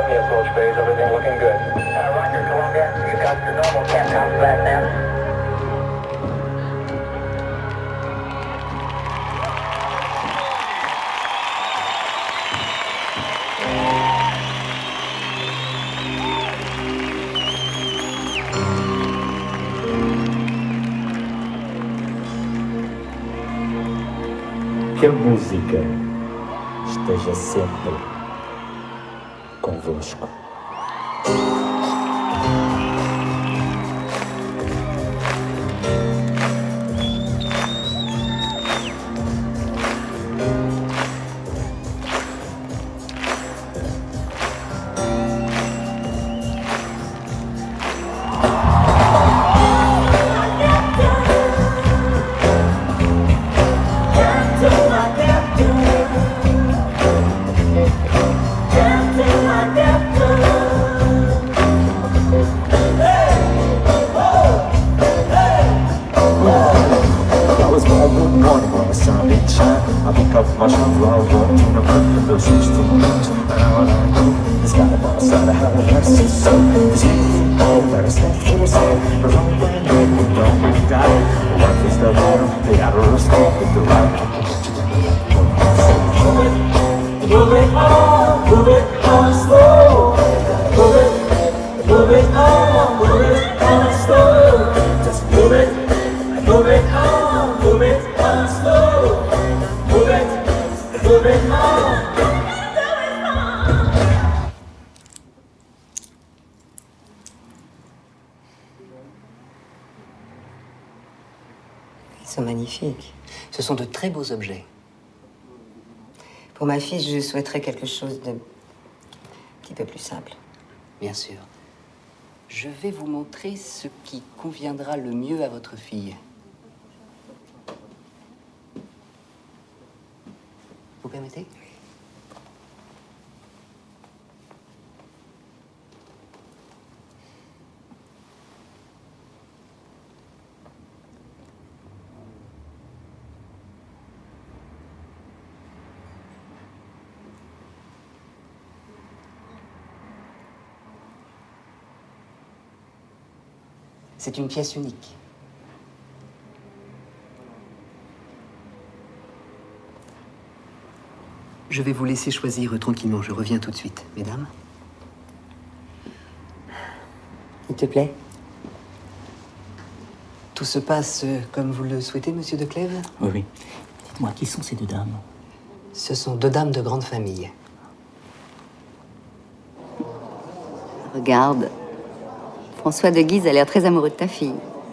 in the approach phase. Everything looking good. Roger, Columbia. You got your normal countdown back now. Que a música esteja sempre convosco. Ils sont magnifiques. Ce sont de très beaux objets. Pour ma fille, je souhaiterais quelque chose de un petit peu plus simple. Bien sûr. Je vais vous montrer ce qui conviendra le mieux à votre fille. Vous permettez? C'est une pièce unique. Je vais vous laisser choisir tranquillement. Je reviens tout de suite, mesdames. Il te plaît? Tout se passe comme vous le souhaitez, monsieur de Clèves? Oui, oui. Dites-moi, qui sont ces deux dames? Ce sont deux dames de grande famille. Regarde. François de Guise a l'air très amoureux de ta fille.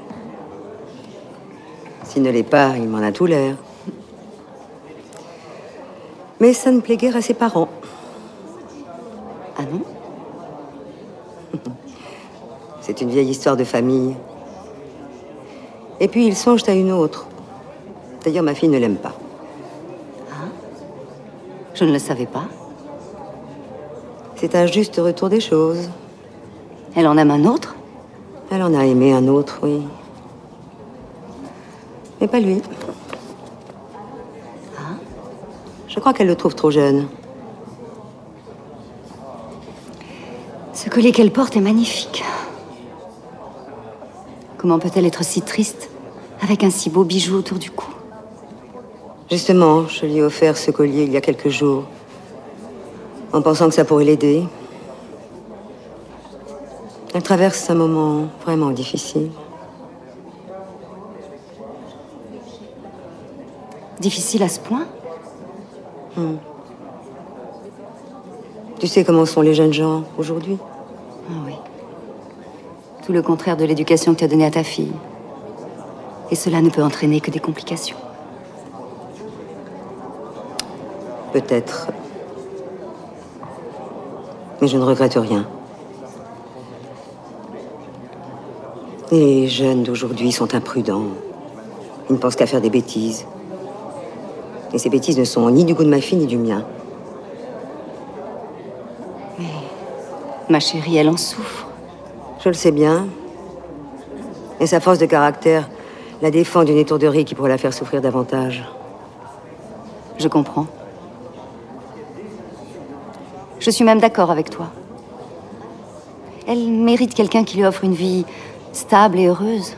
S'il ne l'est pas, il m'en a tout l'air. Mais ça ne plaît guère à ses parents. Ah non? C'est une vieille histoire de famille. Et puis ils songent à une autre. D'ailleurs, ma fille ne l'aime pas. Ah? Je ne le savais pas. C'est un juste retour des choses. Elle en aime un autre? Elle en a aimé un autre, oui. Mais pas lui. Ah? Je crois qu'elle le trouve trop jeune. Ce collier qu'elle porte est magnifique. Comment peut-elle être si triste avec un si beau bijou autour du cou? Justement, je lui ai offert ce collier il y a quelques jours, en pensant que ça pourrait l'aider. Elle traverse un moment vraiment difficile. Difficile à ce point? Tu sais comment sont les jeunes gens aujourd'hui? Ah oui. Tout le contraire de l'éducation que tu as donnée à ta fille. Et cela ne peut entraîner que des complications. Peut-être. Mais je ne regrette rien. Les jeunes d'aujourd'hui sont imprudents. Ils ne pensent qu'à faire des bêtises. Et ces bêtises ne sont ni du goût de ma fille, ni du mien. Mais ma chérie, elle en souffre. Je le sais bien. Et sa force de caractère la défend d'une étourderie qui pourrait la faire souffrir davantage. Je comprends. Je suis même d'accord avec toi. Elle mérite quelqu'un qui lui offre une vie stable et heureuse.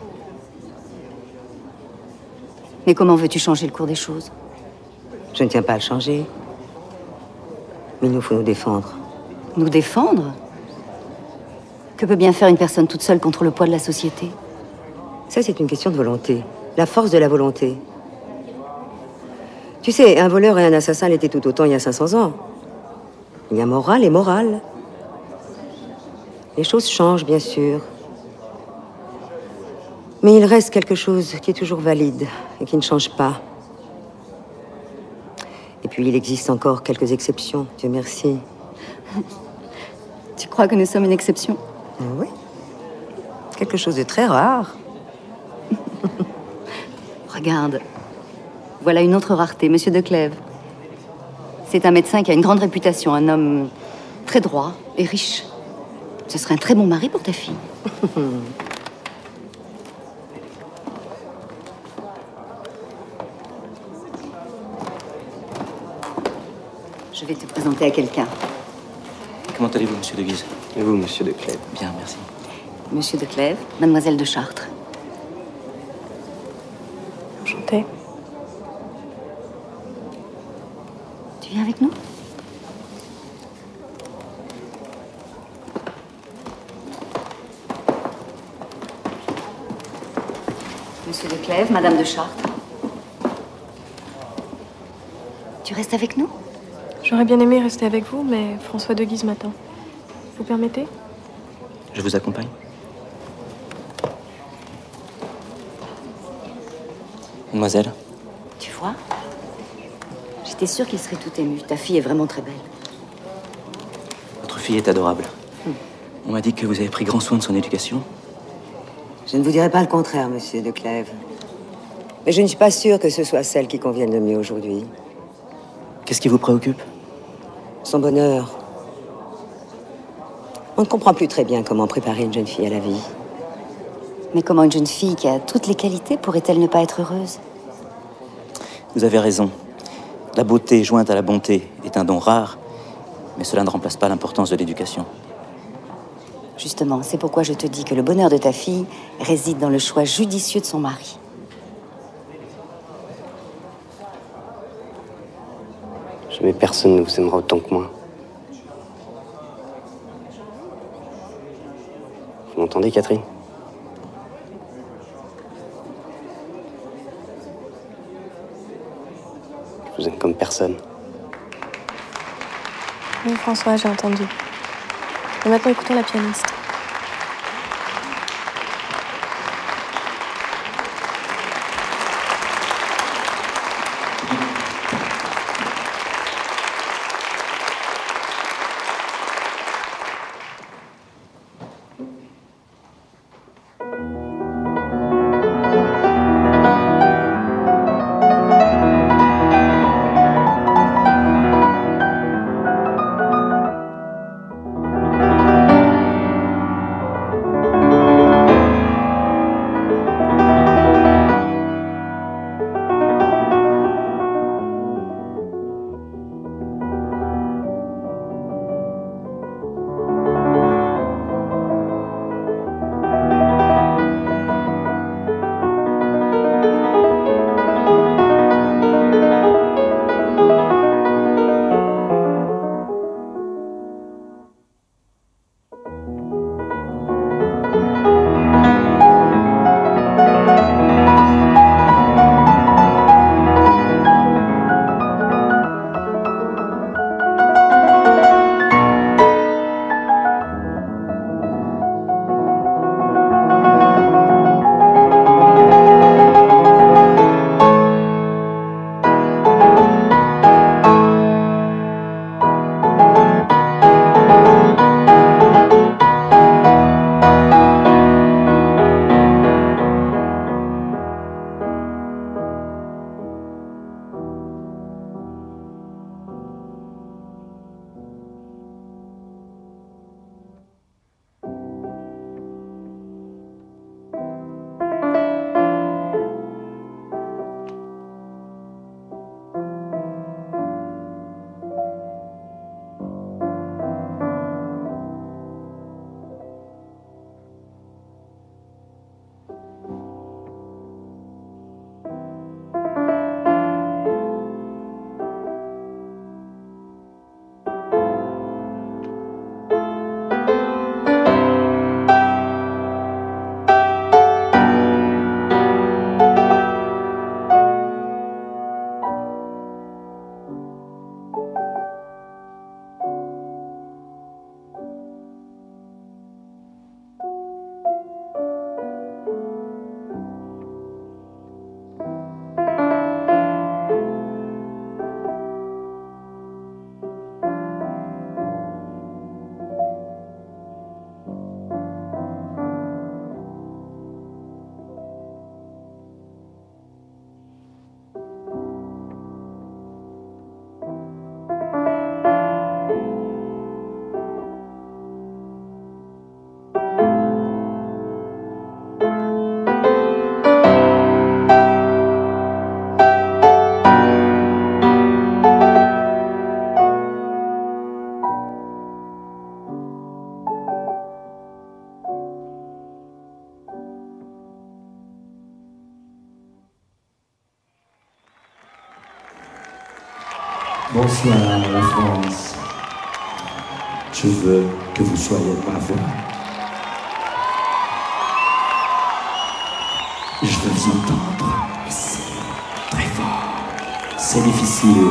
Mais comment veux-tu changer le cours des choses? Je ne tiens pas à le changer. Mais il nous faut nous défendre. Nous défendre? Que peut bien faire une personne toute seule contre le poids de la société? Ça, c'est une question de volonté. La force de la volonté. Tu sais, un voleur et un assassin l'étaient tout autant il y a 500 ans. Il y a morale et morale. Les choses changent, bien sûr. Mais il reste quelque chose qui est toujours valide et qui ne change pas. Et puis, il existe encore quelques exceptions, Dieu merci. Tu crois que nous sommes une exception? Oui. Quelque chose de très rare. Regarde. Voilà une autre rareté, Monsieur de Clèves. C'est un médecin qui a une grande réputation, un homme très droit et riche. Ce serait un très bon mari pour ta fille. Je vais te présenter à quelqu'un. Comment allez-vous, monsieur de Guise? Et vous, monsieur de Clèves? Bien, merci. Monsieur de Clèves, mademoiselle de Chartres. Enchantée. Tu viens avec nous? Monsieur de Clèves, madame de Chartres. Tu restes avec nous? J'aurais bien aimé rester avec vous, mais François de Guise m'attend. Vous permettez? Je vous accompagne. Mademoiselle, Tu vois? J'étais sûre qu'il serait tout ému. Ta fille est vraiment très belle. votre fille est adorable. On m'a dit que vous avez pris grand soin de son éducation. Je ne vous dirai pas le contraire, monsieur de Clèves. Mais je ne suis pas sûre que ce soit celle qui convienne le mieux aujourd'hui. Qu'est-ce qui vous préoccupe? Son bonheur. On ne comprend plus très bien comment préparer une jeune fille à la vie. Mais comment une jeune fille qui a toutes les qualités pourrait-elle ne pas être heureuse? Vous avez raison. La beauté jointe à la bonté est un don rare, mais cela ne remplace pas l'importance de l'éducation. Justement, c'est pourquoi je te dis que le bonheur de ta fille réside dans le choix judicieux de son mari. Jamais personne ne vous aimera autant que moi. Vous m'entendez, Catherine? Je vous aime comme personne. Oui, François, j'ai entendu. Et maintenant, écoutons la pianiste. Bonsoir la France. Je veux que vous soyez ma voix. Je veux vous entendre ici, très fort. C'est difficile.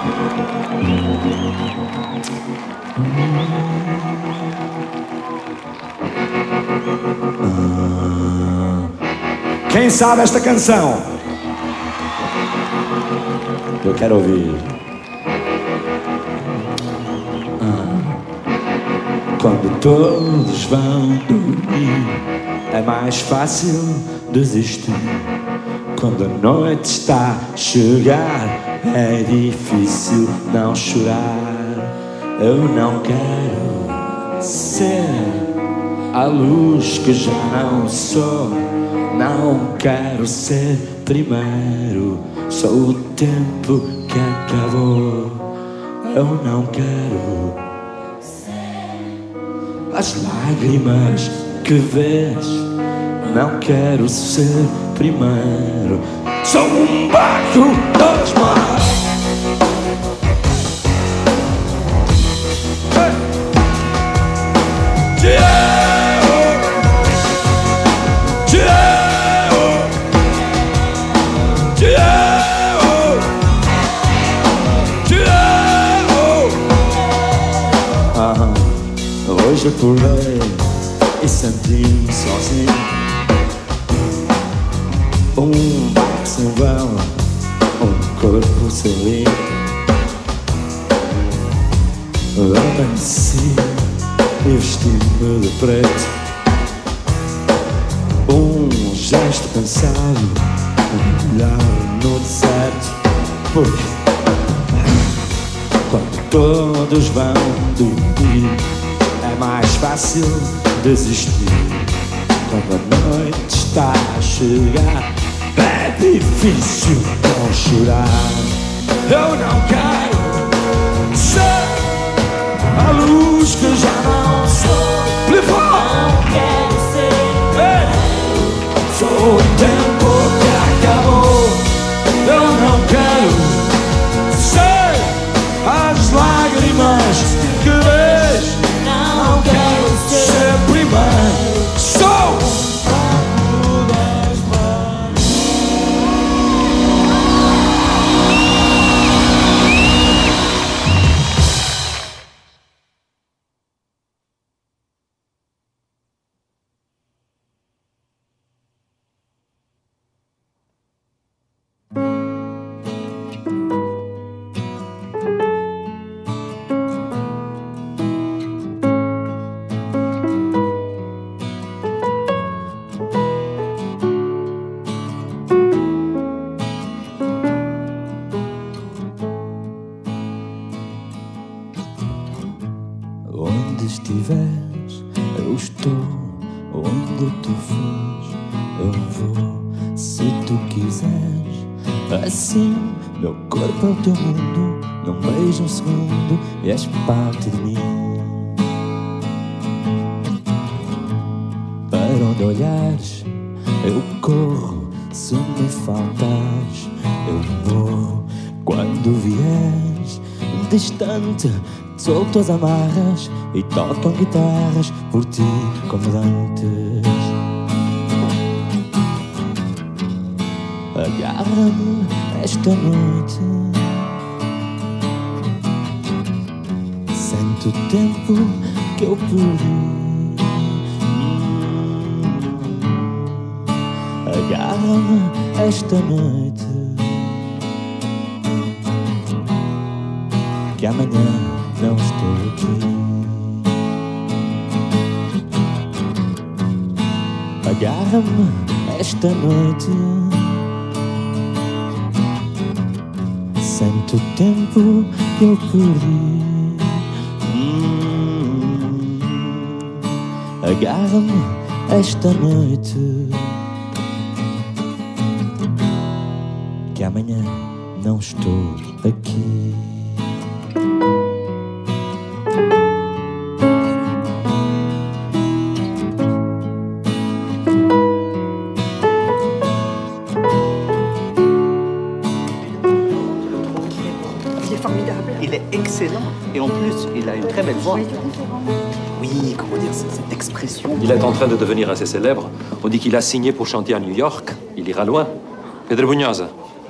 Quem sabe esta canção? Eu quero ouvir. Quando todos vão dormir, é mais fácil desistir. Quando a noite está a chegar, é difícil não chorar. Eu não quero ser a luz que já não sou. Não quero ser primeiro. Sou o tempo que acabou. Eu não quero as lágrimas que vês. Não quero ser primeiro. Sou um barco dos mares. Hoje acordei e senti-me sozinho. Um barco sem vela, um corpo sem linha. Amanheci e vesti-me de preto. Um gesto cansado, um olhar no deserto. Porque quando todos vão dormir, é mais fácil desistir. Quando a noite está a chegar, é difícil não chorar. Eu não quero ser a luz que já não sou. Não quero ser. Sou o tempo que acabou. Eu não quero ser as lágrimas que vês. Não quero ser primeiro. Sou onde estiveres, eu estou. Onde tu fores, eu vou. Se tu quiseres, assim, meu corpo é o teu mundo. Não beijo um segundo e és parte de mim. Para onde olhares, eu corro. Se me faltares, eu morro. Quando vieres distante, solto as amarras e tocam guitarras por ti como dantes. Agarra-me esta noite. Sente o tempo que eu perdi. Agarra-me esta noite, que amanhã não estou aqui. Agarra-me esta noite. Sente o tempo que eu perdi. Agarra-me esta noite, que amanhã não estou aqui. Il est formidable. est excellent. Et en plus, il a une très belle voix. Oui, comment dire, cette expression. Il est en train de devenir assez célèbre. On dit qu'il a signé pour chanter à New York. Il ira loin. Pedro Munoz.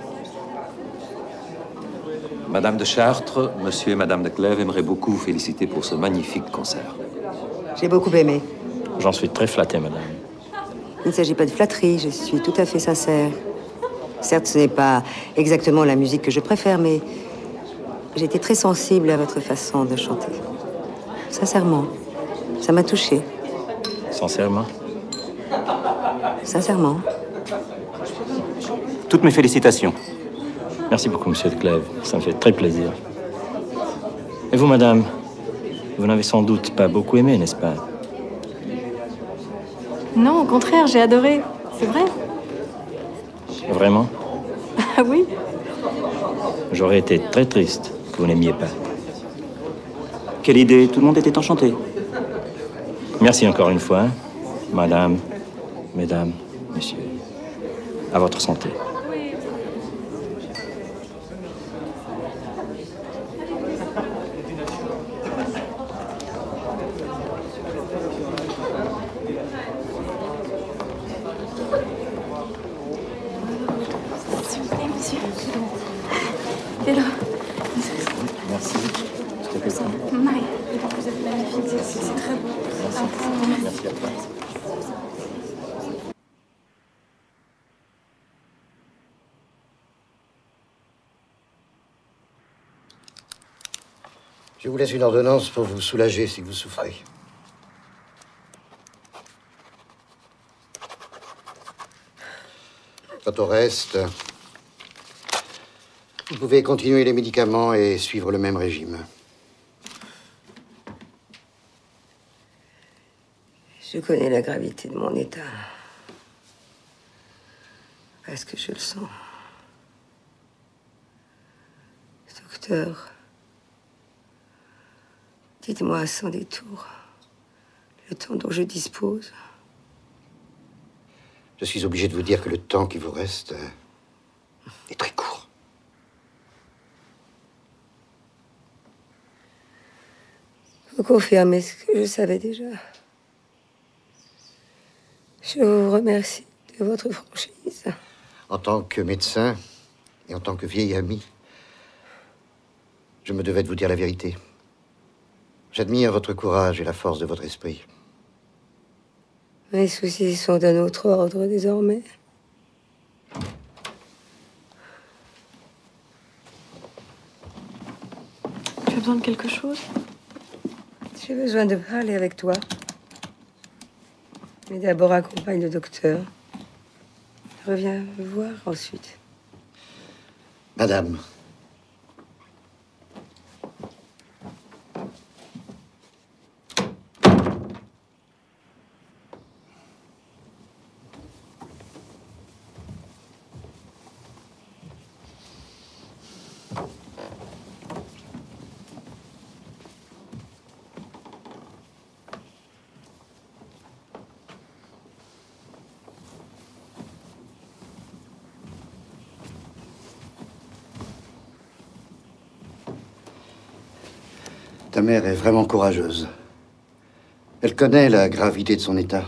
Madame de Chartres, monsieur et madame de Clèves aimeraient beaucoup vous féliciter pour ce magnifique concert. J'ai beaucoup aimé. J'en suis très flatté, madame. Il ne s'agit pas de flatterie, je suis tout à fait sincère. Certes, ce n'est pas exactement la musique que je préfère, mais j'étais très sensible à votre façon de chanter. Sincèrement, ça m'a touchée. Sincèrement? Sincèrement. Toutes mes félicitations. Merci beaucoup, monsieur de Clèves. Ça me fait très plaisir. Et vous, madame, vous n'avez sans doute pas beaucoup aimé, n'est-ce pas? Non, au contraire, j'ai adoré. C'est vrai. Vraiment? Ah oui? J'aurais été très triste que vous n'aimiez pas. Quelle idée, tout le monde était enchanté. Merci encore une fois, hein, madame, mesdames, messieurs. À votre santé. Pedro. Merci. Maï, vous êtes magnifique, c'est très beau. Merci à toi. Je vous laisse une ordonnance pour vous soulager si vous souffrez. Quant au reste, vous pouvez continuer les médicaments et suivre le même régime. Je connais la gravité de mon état. Parce que je le sens. Docteur, dites-moi sans détour le temps dont je dispose. Je suis obligé de vous dire que le temps qui vous reste est très court. Vous confirmez ce que je savais déjà. Je vous remercie de votre franchise. En tant que médecin et en tant que vieil ami, je me devais de vous dire la vérité. J'admire votre courage et la force de votre esprit. Mes soucis sont d'un autre ordre désormais. Tu as besoin de quelque chose? J'ai besoin de parler avec toi. Mais d'abord accompagne le docteur. Reviens me voir ensuite. Madame, ta mère est vraiment courageuse. Elle connaît la gravité de son état.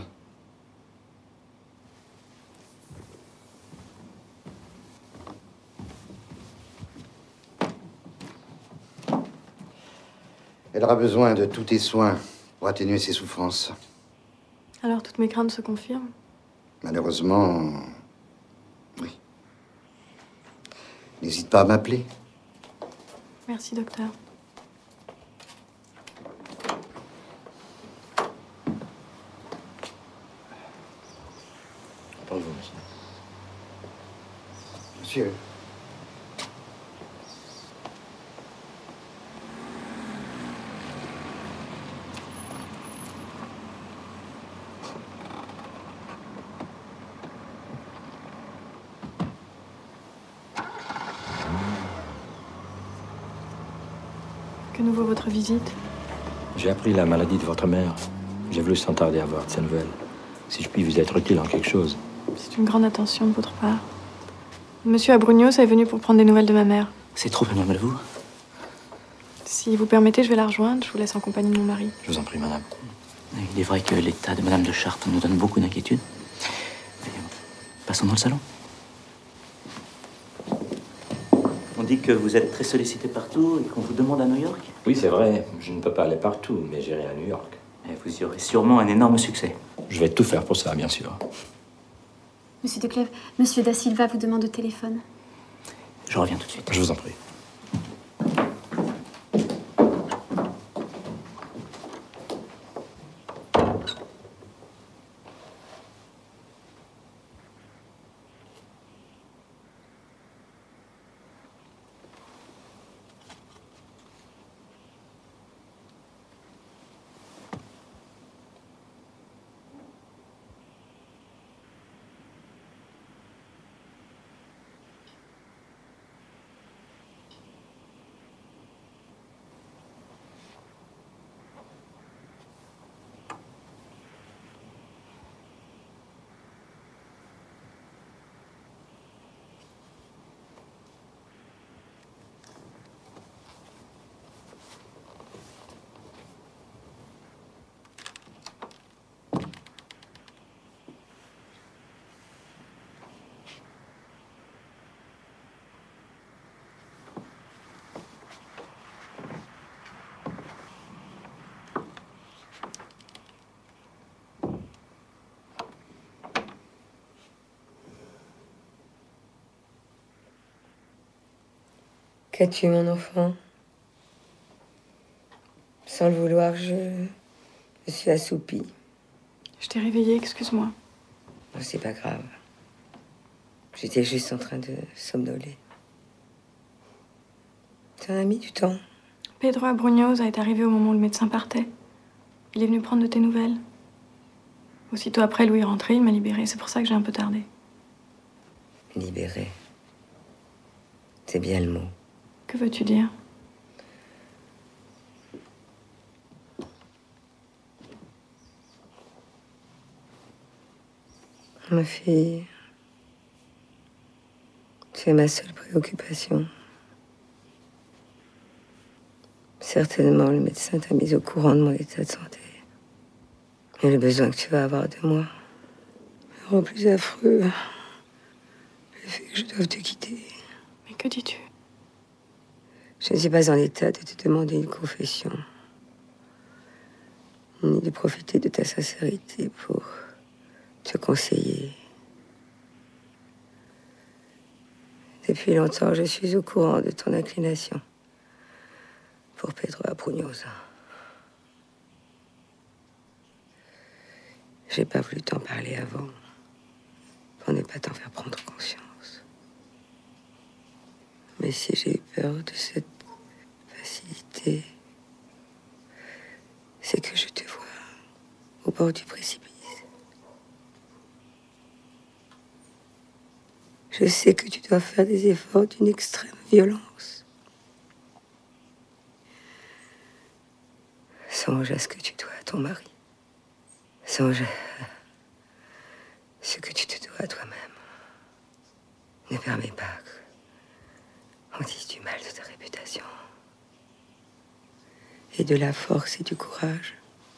Elle aura besoin de tous tes soins pour atténuer ses souffrances. Alors toutes mes craintes se confirment? Malheureusement, oui. N'hésite pas à m'appeler. Merci, docteur. Pour vous, monsieur. Monsieur. Que nous vaut votre visite? J'ai appris la maladie de votre mère. J'ai voulu sans tarder avoir de ses nouvelles. Si je puis vous être utile en quelque chose. C'est une grande attention de votre part. Monsieur Abrugnos est venu pour prendre des nouvelles de ma mère. C'est trop aimable à vous. Si vous permettez, je vais la rejoindre. Je vous laisse en compagnie de mon mari. Je vous en prie, madame. Il est vrai que l'état de Madame de Chartres nous donne beaucoup d'inquiétude. Passons dans le salon. On dit que vous êtes très sollicité partout et qu'on vous demande à New York. Oui, c'est vrai. Je ne peux pas aller partout, mais j'irai à New York. Et vous y aurez sûrement un énorme succès. Je vais tout faire pour ça, bien sûr. Monsieur de Clèves, Monsieur Da Silva vous demande au téléphone. Je reviens tout de suite. Je vous en prie. Qu'as-tu, mon enfant? Sans le vouloir, je me suis assoupie. Je t'ai réveillée, excuse-moi. Non, c'est pas grave. J'étais juste en train de somnoler. Ça a mis du temps. Pedro Abrunhoz est arrivé au moment où le médecin partait. Il est venu prendre de tes nouvelles. Aussitôt après, Louis est rentré, il m'a libérée. C'est pour ça que j'ai un peu tardé. Libérée. C'est bien le mot. Que veux-tu dire? Ma fille, tu es ma seule préoccupation. Certainement, le médecin t'a mise au courant de mon état de santé. Et le besoin que tu vas avoir de moi. Le rend plus affreux. Le fait que je doive te quitter. Mais que dis-tu? Je ne suis pas en état de te demander une confession. Ni de profiter de ta sincérité pour te conseiller. Depuis longtemps, je suis au courant de ton inclination pour Pedro Abrunhoz. J'ai pas voulu t'en parler avant, pour ne pas t'en faire prendre conscience. Mais si j'ai eu peur de cette facilité, c'est que je te vois au bord du précipice. Je sais que tu dois faire des efforts d'une extrême violence. Songe à ce que tu dois à ton mari. Songe à ce que tu te dois à toi-même. Ne permets pas qu'on dise du mal de ta réputation. Et de la force et du courage.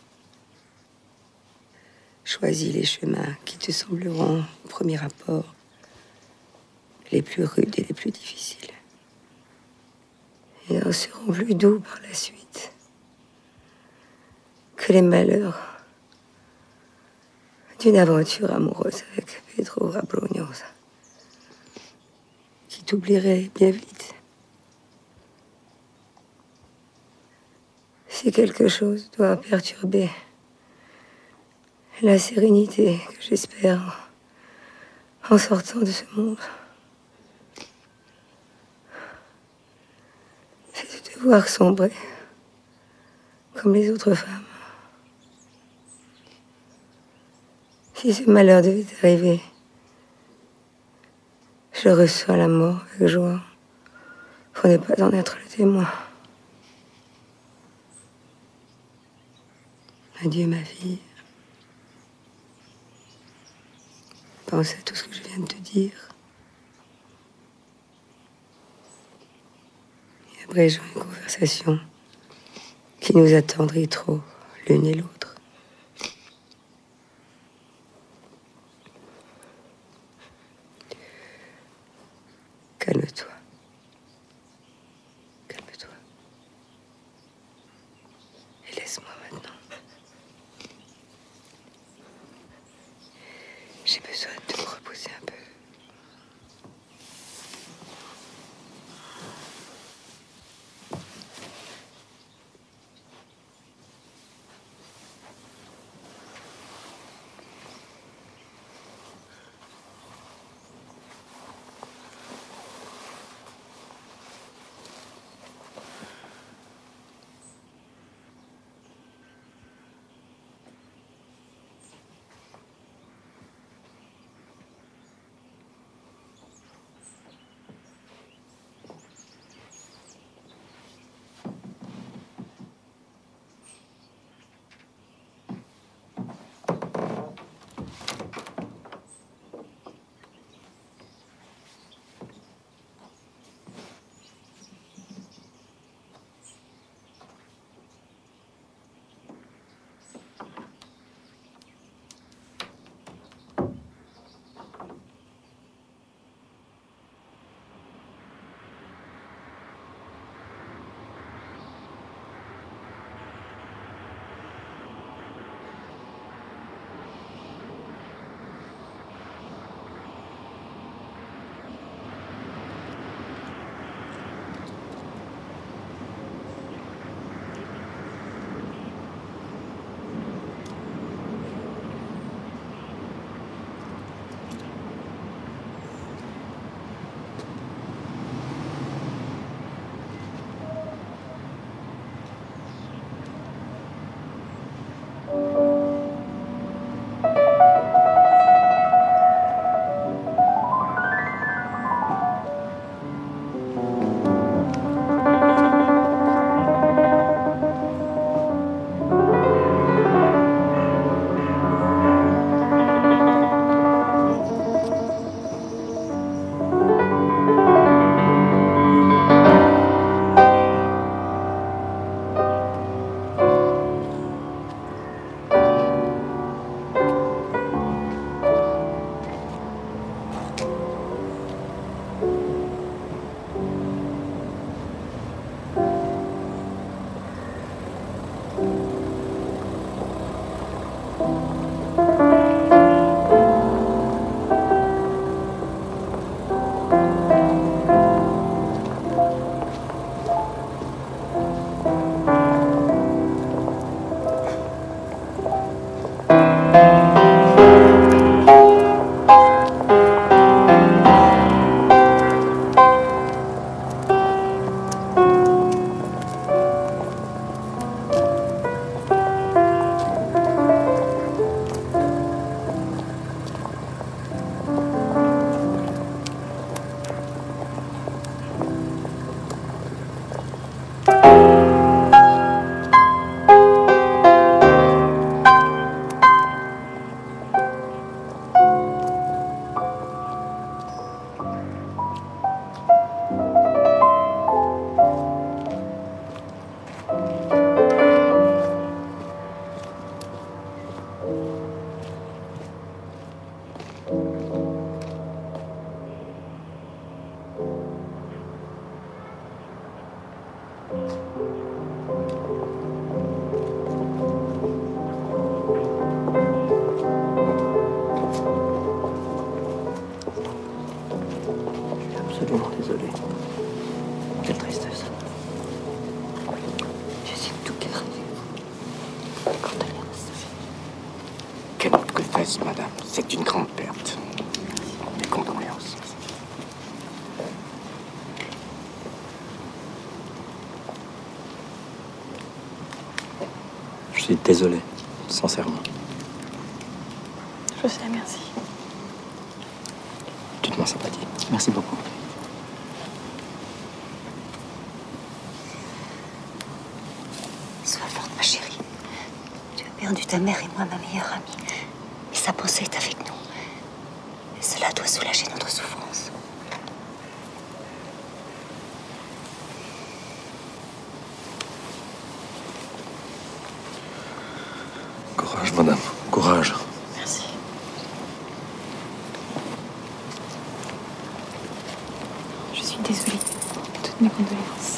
Choisis les chemins qui te sembleront, au premier abord, les plus rudes et les plus difficiles. Et en seront plus doux par la suite que les malheurs d'une aventure amoureuse avec Pedro Abrunhoz, qui t'oublierait bien vite. Si quelque chose doit perturber la sérénité que j'espère en sortant de ce monde, c'est de te voir sombrer comme les autres femmes. Si ce malheur devait arriver, je reçois la mort avec joie pour ne pas en être le témoin. Adieu, ma fille. Pense à tout ce que je viens de te dire. Et abrégeons une conversation qui nous attendrit trop, l'une et l'autre. Calme-toi. Calme-toi. Et laisse-moi maintenant. J'ai besoin de me reposer un peu. Absolument désolé. Quelle tristesse. Je suis tout carré. Condoléances. Quelle tristesse, madame. C'est une grande perte. Mes condoléances. Je suis désolé, sincèrement. Je sais, merci. Tu te m'en sympathie. Merci beaucoup. Sois forte, ma chérie. Tu as perdu ta mère et moi, ma meilleure amie. Mais sa pensée est avec nous. Et cela doit soulager notre souffrance. Courage, madame. Courage. Merci. Je suis désolée. Toutes mes condoléances.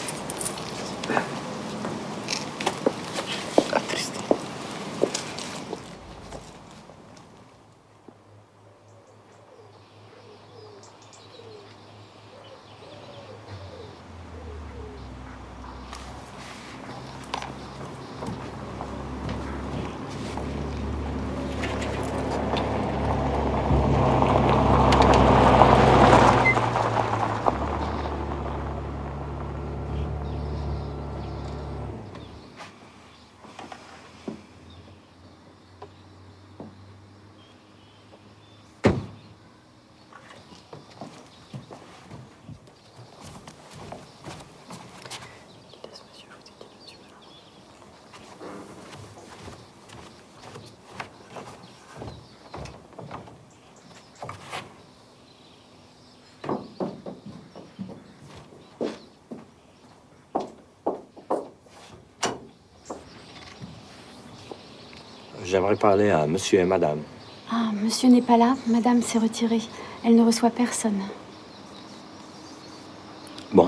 J'aimerais parler à monsieur et madame. Ah, monsieur n'est pas là. Madame s'est retirée. Elle ne reçoit personne. Bon.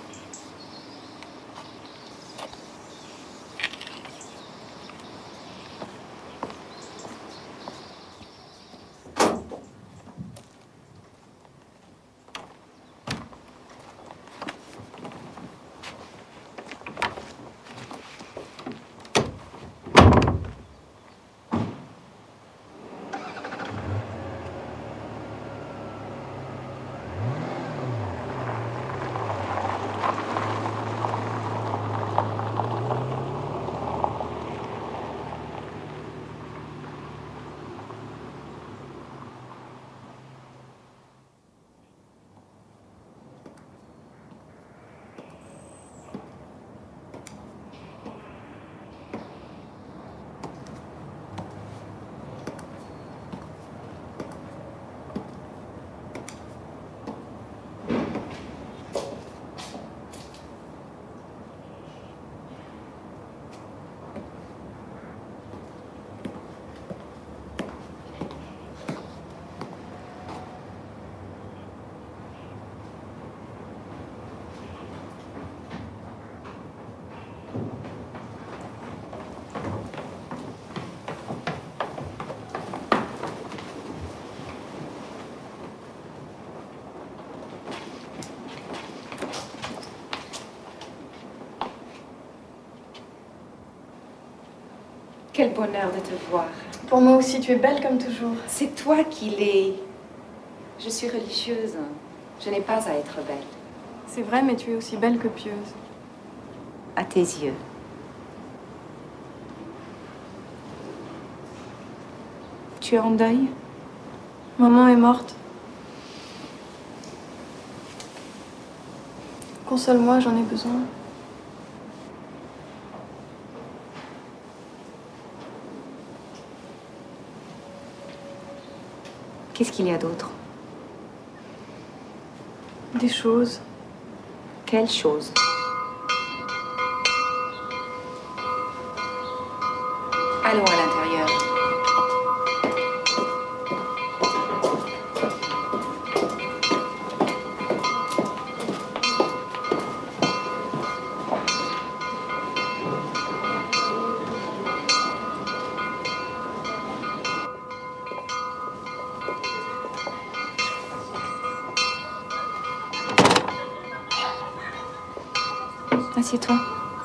Quel bonheur de te voir. Pour moi aussi, tu es belle comme toujours. C'est toi qui l'es. Je suis religieuse. Je n'ai pas à être belle. C'est vrai, mais tu es aussi belle que pieuse. À tes yeux. Tu es en deuil? Maman est morte. Console-moi, j'en ai besoin. Qu'est-ce qu'il y a d'autre? Des choses. Quelles choses? Allons à l'intérieur. Assieds-toi.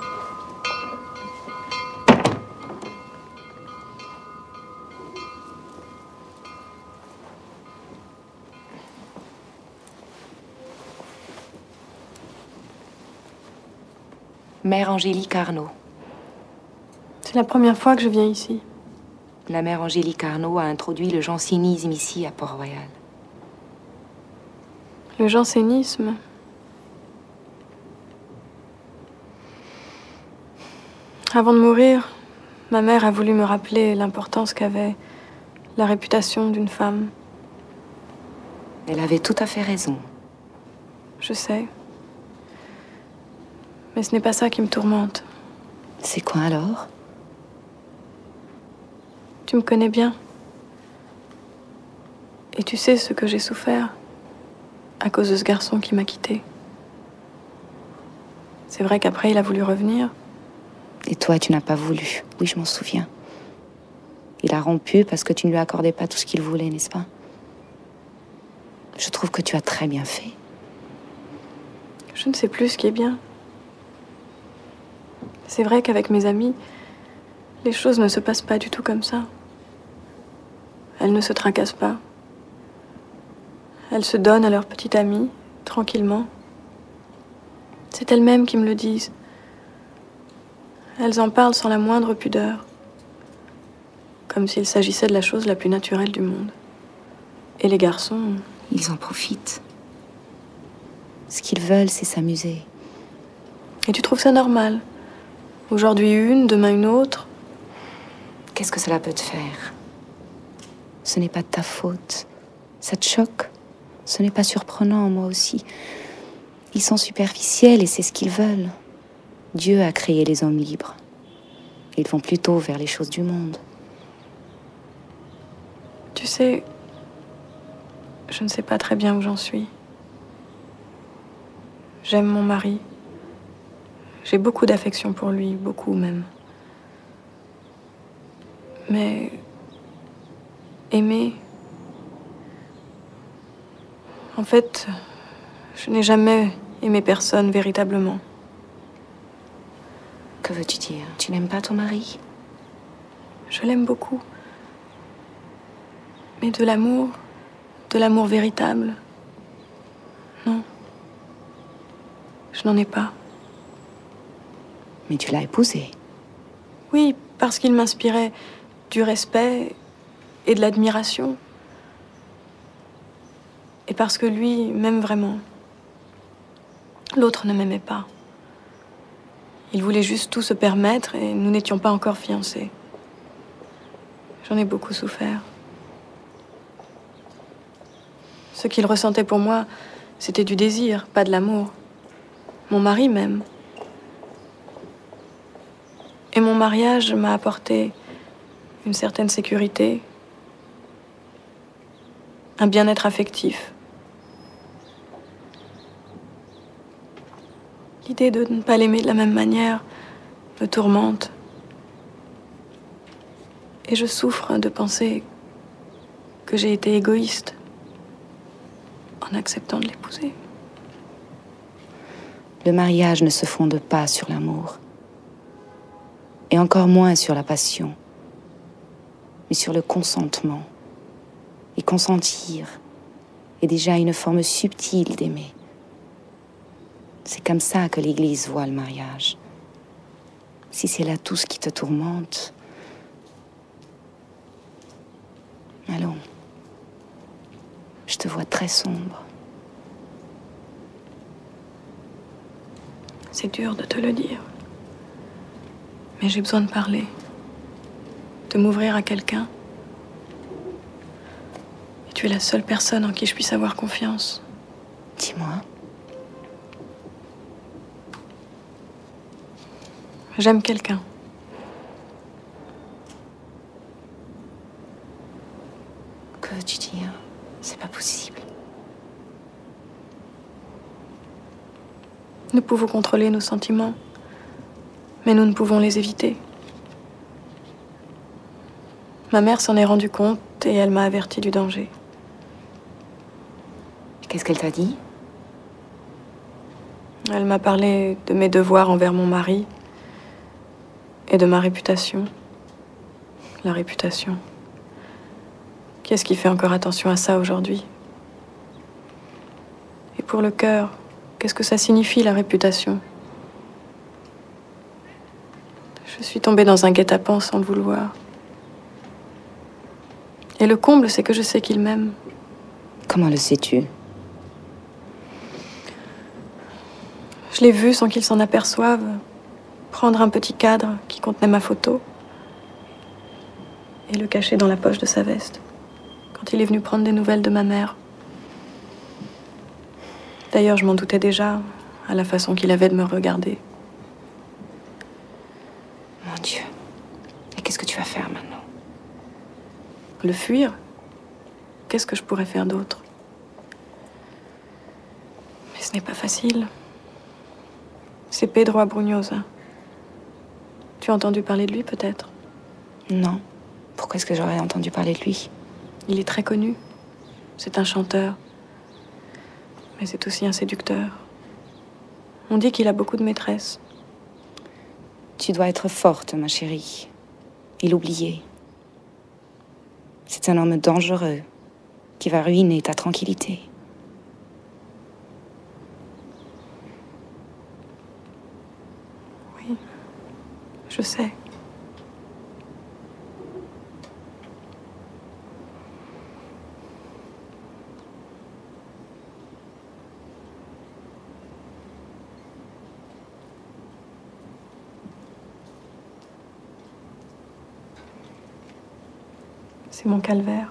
Mère Angélique Arnaud. C'est la première fois que je viens ici. La mère Angélique Arnaud a introduit le jansénisme ici à Port-Royal. Le jansénisme? Avant de mourir, ma mère a voulu me rappeler l'importance qu'avait la réputation d'une femme. Elle avait tout à fait raison. Je sais. Mais ce n'est pas ça qui me tourmente. C'est quoi alors? Tu me connais bien. Et tu sais ce que j'ai souffert à cause de ce garçon qui m'a quittée. C'est vrai qu'après, il a voulu revenir. Et toi, tu n'as pas voulu. Oui, je m'en souviens. Il a rompu parce que tu ne lui accordais pas tout ce qu'il voulait, n'est-ce pas? Je trouve que tu as très bien fait. Je ne sais plus ce qui est bien. C'est vrai qu'avec mes amis, les choses ne se passent pas du tout comme ça. Elles ne se tracassent pas. Elles se donnent à leur petite amie, tranquillement. C'est elles-mêmes qui me le disent. Elles en parlent sans la moindre pudeur. Comme s'il s'agissait de la chose la plus naturelle du monde. Et les garçons... Ils en profitent. Ce qu'ils veulent, c'est s'amuser. Et tu trouves ça normal? Aujourd'hui une, demain une autre? Qu'est-ce que cela peut te faire? Ce n'est pas de ta faute. Ça te choque? Ce n'est pas surprenant, moi aussi. Ils sont superficiels et c'est ce qu'ils veulent. Dieu a créé les hommes libres. Ils vont plutôt vers les choses du monde. Tu sais, je ne sais pas très bien où j'en suis. J'aime mon mari. J'ai beaucoup d'affection pour lui, beaucoup même. Mais aimer... En fait, je n'ai jamais aimé personne véritablement. Que veux-tu dire? Tu n'aimes pas ton mari? Je l'aime beaucoup. Mais de l'amour véritable, non. Je n'en ai pas. Mais tu l'as épousé. Oui, parce qu'il m'inspirait du respect et de l'admiration. Et parce que lui m'aime vraiment. L'autre ne m'aimait pas. Il voulait juste tout se permettre et nous n'étions pas encore fiancés. J'en ai beaucoup souffert. Ce qu'il ressentait pour moi, c'était du désir, pas de l'amour. Mon mari m'aime. Et mon mariage m'a apporté une certaine sécurité, un bien-être affectif. L'idée de ne pas l'aimer de la même manière me tourmente. Et je souffre de penser que j'ai été égoïste en acceptant de l'épouser. Le mariage ne se fonde pas sur l'amour. Et encore moins sur la passion. Mais sur le consentement. Et consentir est déjà une forme subtile d'aimer. C'est comme ça que l'Église voit le mariage. Si c'est là tout ce qui te tourmente, allons, je te vois très sombre. C'est dur de te le dire. Mais j'ai besoin de parler. De m'ouvrir à quelqu'un. Et tu es la seule personne en qui je puisse avoir confiance. Dis-moi. J'aime quelqu'un. Que veux-tu dire? C'est pas possible. Nous pouvons contrôler nos sentiments, mais nous ne pouvons les éviter. Ma mère s'en est rendue compte et elle m'a averti du danger. Qu'est-ce qu'elle t'a dit? Elle m'a parlé de mes devoirs envers mon mari et de ma réputation. La réputation. Qu'est-ce qui fait encore attention à ça aujourd'hui? Et pour le cœur, qu'est-ce que ça signifie, la réputation? Je suis tombée dans un guet-apens sans le vouloir. Et le comble, c'est que je sais qu'il m'aime. Comment le sais-tu? Je l'ai vu sans qu'il s'en aperçoive prendre un petit cadre qui contenait ma photo et le cacher dans la poche de sa veste quand il est venu prendre des nouvelles de ma mère. D'ailleurs, je m'en doutais déjà à la façon qu'il avait de me regarder. Mon Dieu. Et qu'est-ce que tu vas faire maintenant? Le fuir? Qu'est-ce que je pourrais faire d'autre? Mais ce n'est pas facile. C'est Pedro Abrunhosa. Tu as entendu parler de lui, peut-être? Non. Pourquoi est-ce que j'aurais entendu parler de lui? Il est très connu. C'est un chanteur. Mais c'est aussi un séducteur. On dit qu'il a beaucoup de maîtresses. Tu dois être forte, ma chérie. Et l'oublier. C'est un homme dangereux qui va ruiner ta tranquillité. Oui, je sais. C'est mon calvaire.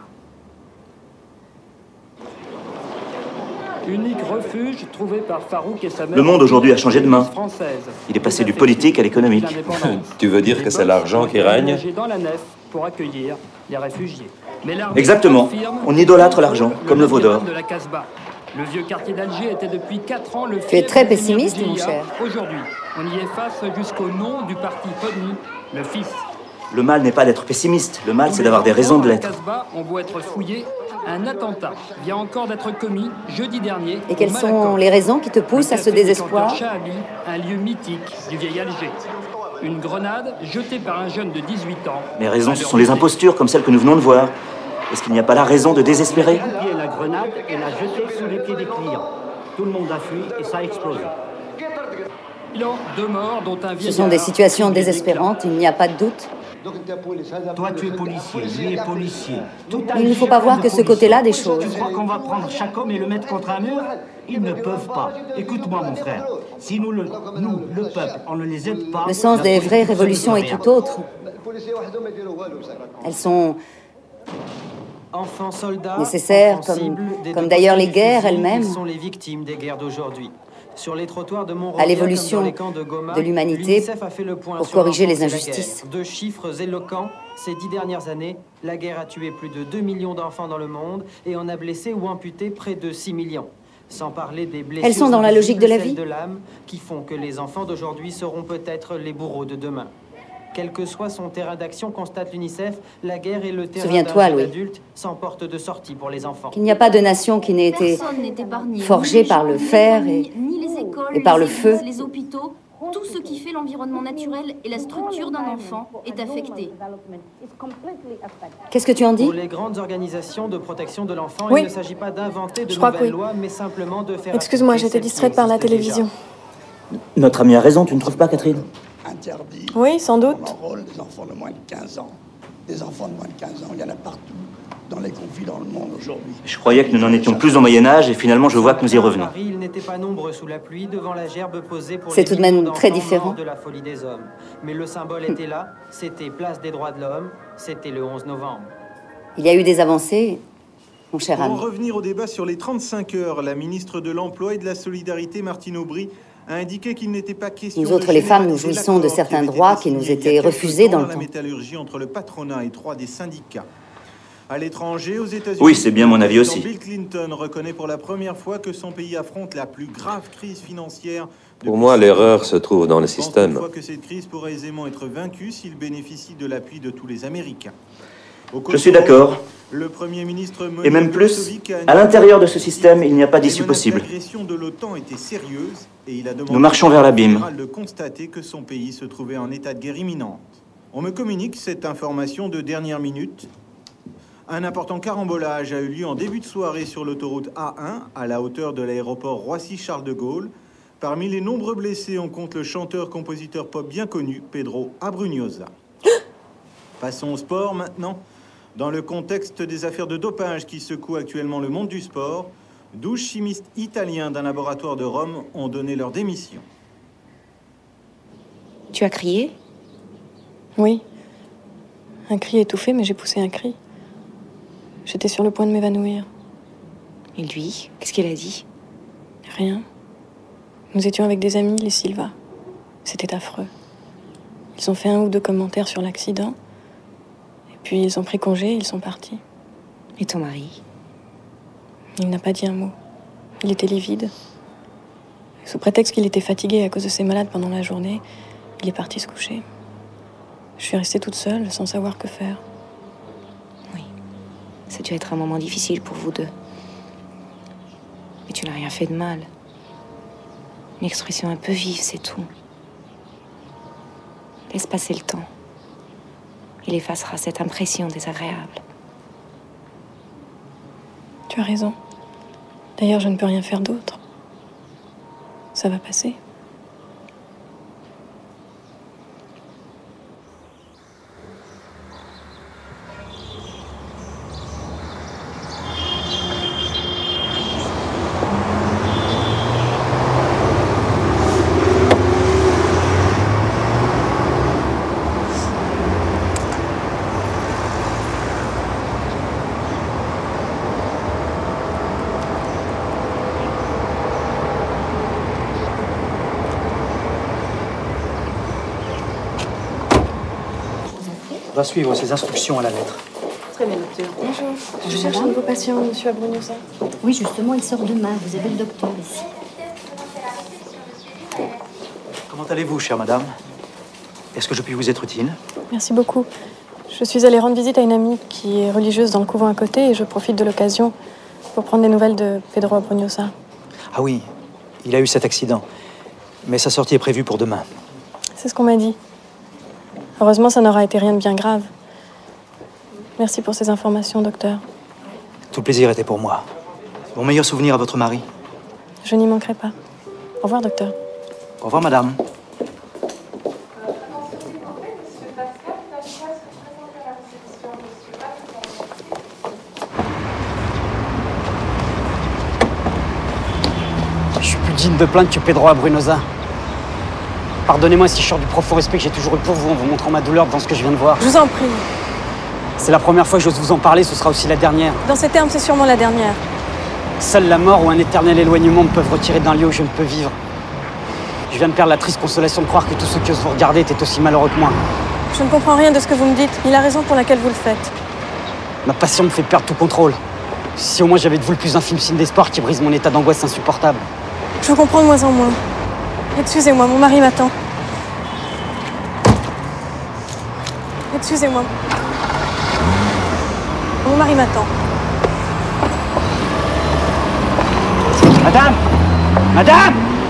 Unique refuge trouvé par Farouk et sa mère. Le monde aujourd'hui a changé de main. Française. Il est passé du politique à l'économique. Tu veux dire que c'est l'argent qui règne? Dans la nef pour accueillir les réfugiés. Mais Exactement. On idolâtre l'argent, comme le veau d'or. de la Casbah. Le vieux quartier d'Alger était depuis 4 ans le Tu es fief très de pessimiste, Boudjia. mon cher. Aujourd'hui, on y efface jusqu'au nom du parti Podni, le fils. Le mal n'est pas d'être pessimiste. Le mal, c'est d'avoir des raisons de l'être. Casbah, on voit être fouillé. Un attentat vient encore d'être commis jeudi dernier. Et quelles sont les raisons qui te poussent à ce désespoir? Chahabi, un lieu mythique du vieil Alger. Une grenade jetée par un jeune de 18 ans. Les raisons, ce sont les impostures, comme celles que nous venons de voir. Est-ce qu'il n'y a pas la raison de désespérer? La grenade et l'a jetée sous les pieds des clients. Tout le monde a fui et ça a explosé. Bilan, 2 morts, dont un Ce sont des situations désespérantes, il n'y a pas de doute. Toi, tu es policier, lui est policier. Il ne faut pas voir que ce côté-là des choses. Tu crois qu'on va prendre chaque homme et le mettre contre un mur? Ils ne peuvent pas. Écoute-moi, mon frère. Si nous, le peuple, on ne les aide pas... Le sens des vraies révolutions est tout autre. Elles sont Enfants soldats, nécessaires, enfants cibles, des comme deux d'ailleurs côtés les du guerres fusil, elles-mêmes, ils sont les victimes des guerres d'aujourd'hui. Sur les trottoirs de Monrovia, à l'évolution comme dans les camps de Goma, de l'humanité l'UNICEF a fait le point pour sur corriger les l'enfance et la injustices. guerre. 2 chiffres éloquents. Ces 10 dernières années, la guerre a tué plus de 2 millions d'enfants dans le monde et en a blessé ou amputé près de 6 millions. Sans parler des blessures Elles sont dans la logique de la invisibles, vie. celles de l'âme, qui font que les enfants d'aujourd'hui seront peut-être les bourreaux de demain. Quel que soit son terrain d'action, constate l'UNICEF, la guerre est le terrain Souviens-toi, d'un jeu Louis, adulte sans porte de sortie pour les enfants. qu'il n'y a pas de nation qui n'ait été forgée par le fer ni les écoles, et par les le feu. églises, les hôpitaux. Tout ce qui fait l'environnement naturel et la structure d'un enfant est affecté. Qu'est-ce que tu en dis? Pour les grandes organisations de protection de l'enfant, Oui. il ne s'agit pas d'inventer de Je crois que nouvelles oui. lois, mais simplement de faire... Excuse-moi, appliquer j'étais celles qui distraite par la existent déjà. télévision. Notre ami a raison, tu ne trouves pas, Catherine? Interdit. Oui, sans doute. On enrôle des enfants de moins de 15 ans. Des enfants de moins de 15 ans, il y en a partout, dans les conflits dans le monde aujourd'hui. Je croyais que nous n'en étions plus au Moyen-Âge et finalement je vois que nous y revenons. Paris, ils n'étaient pas nombreux sous la pluie devant la gerbe posée pour C'est les tout de même millions très d'enfants différent. morts de la folie des hommes. Mais le symbole était là, c'était place des droits de l'homme, c'était le 11 novembre. Il y a eu des avancées, mon cher Pour en ami. revenir au débat sur les 35 heures, la ministre de l'Emploi et de la Solidarité, Martine Aubry, a indiqué qu'il n'était pas question Nous de autres, les femmes, nous généraliser jouissons de l'accord certains qui avait droits été qui nous signé il y a étaient quelque refusés temps dans le la temps. métallurgie entre le patronat et 3 des syndicats. À l'étranger, aux États-Unis, Oui, c'est bien mon avis le aussi. président Bill Clinton reconnaît pour la première fois que son pays affronte la plus grave crise financière. Pour moi, l'erreur se trouve dans le système. Une fois que cette crise pourrait aisément être vaincue s'il bénéficie de l'appui de tous les Américains. Je suis d'accord. Le Premier ministre Et même plus, à l'intérieur de ce système, il n'y a pas d'issue possible. L'agression de l'OTAN était sérieuse et il a demandé Nous marchons vers l'abîme. au général de constater que son pays se trouvait en état de guerre imminente. On me communique cette information de dernière minute. Un important carambolage a eu lieu en début de soirée sur l'autoroute A1 à la hauteur de l'aéroport Roissy-Charles de Gaulle. Parmi les nombreux blessés, on compte le chanteur-compositeur pop bien connu, Pedro Abrunhosa. Passons au sport maintenant. Dans le contexte des affaires de dopage qui secouent actuellement le monde du sport, 12 chimistes italiens d'un laboratoire de Rome ont donné leur démission. Tu as crié? Oui. Un cri étouffé, mais j'ai poussé un cri. J'étais sur le point de m'évanouir. Et lui, qu'est-ce qu'il a dit? Rien. Nous étions avec des amis, les Silva. C'était affreux. Ils ont fait 1 ou 2 commentaires sur l'accident. Et Puis ils ont pris congé, ils sont partis. Et ton mari? Il n'a pas dit un mot. Il était livide. Sous prétexte qu'il était fatigué à cause de ses malades pendant la journée, il est parti se coucher. Je suis restée toute seule, sans savoir que faire. Oui. Ça a dû être un moment difficile pour vous deux. Mais tu n'as rien fait de mal. Une expression un peu vive, c'est tout. Laisse passer le temps. Il effacera cette impression désagréable. Tu as raison. D'ailleurs, je ne peux rien faire d'autre. Ça va passer. On va suivre ces instructions à la lettre. Très bien, docteur. Bonjour. Je cherche un de vos patients, monsieur Abruniosa. Oui, justement, il sort demain. Vous avez le docteur ici. Comment allez-vous, chère madame? Est-ce que je puis vous être utile? Merci beaucoup. Je suis allée rendre visite à une amie qui est religieuse dans le couvent à côté et je profite de l'occasion pour prendre des nouvelles de Pedro Abruniosa. Ah oui, il a eu cet accident. Mais sa sortie est prévue pour demain. C'est ce qu'on m'a dit. Heureusement, ça n'aura été rien de bien grave. Merci pour ces informations, docteur. Tout le plaisir était pour moi. Mon meilleur souvenir à votre mari. Je n'y manquerai pas. Au revoir, docteur. Au revoir, madame. Je suis plus digne de plainte que Pedro Abruniosa. Pardonnez-moi si je sors du profond respect que j'ai toujours eu pour vous en vous montrant ma douleur devant ce que je viens de voir. Je vous en prie. C'est la première fois que j'ose vous en parler, ce sera aussi la dernière. Dans ces termes, c'est sûrement la dernière. Seule la mort ou un éternel éloignement me peuvent retirer d'un lieu où je ne peux vivre. Je viens de perdre la triste consolation de croire que tous ceux qui osent vous regarder étaient aussi malheureux que moi. Je ne comprends rien de ce que vous me dites, ni la raison pour laquelle vous le faites. Ma passion me fait perdre tout contrôle. Si au moins j'avais de vous le plus infime signe d'espoir qui brise mon état d'angoisse insupportable. Je vous comprends de moins en moins. Excusez-moi, mon mari m'attend. Excusez-moi. Mon mari m'attend. Madame! Madame!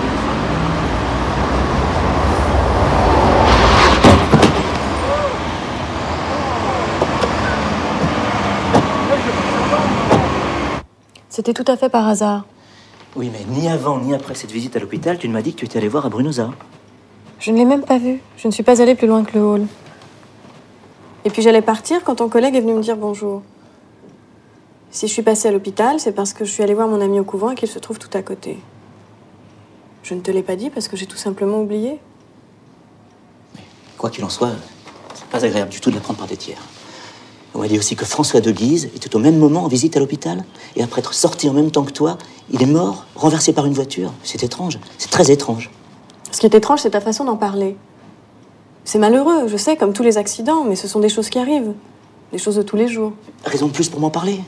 C'était tout à fait par hasard. Oui, mais ni avant ni après cette visite à l'hôpital, tu ne m'as dit que tu étais allé voir Abruniosa. Je ne l'ai même pas vu. Je ne suis pas allée plus loin que le hall. Et puis j'allais partir quand ton collègue est venu me dire bonjour. Si je suis passée à l'hôpital, c'est parce que je suis allée voir mon ami au couvent et qu'il se trouve tout à côté. Je ne te l'ai pas dit parce que j'ai tout simplement oublié. Quoi qu'il en soit, c'est pas agréable du tout de l'apprendre par des tiers. On m'a dit aussi que François de Guise était au même moment en visite à l'hôpital et après être sorti en même temps que toi, il est mort, renversé par une voiture. C'est étrange, c'est très étrange. Ce qui est étrange, c'est ta façon d'en parler. C'est malheureux, je sais, comme tous les accidents, mais ce sont des choses qui arrivent. Des choses de tous les jours. Raison de plus pour m'en parler.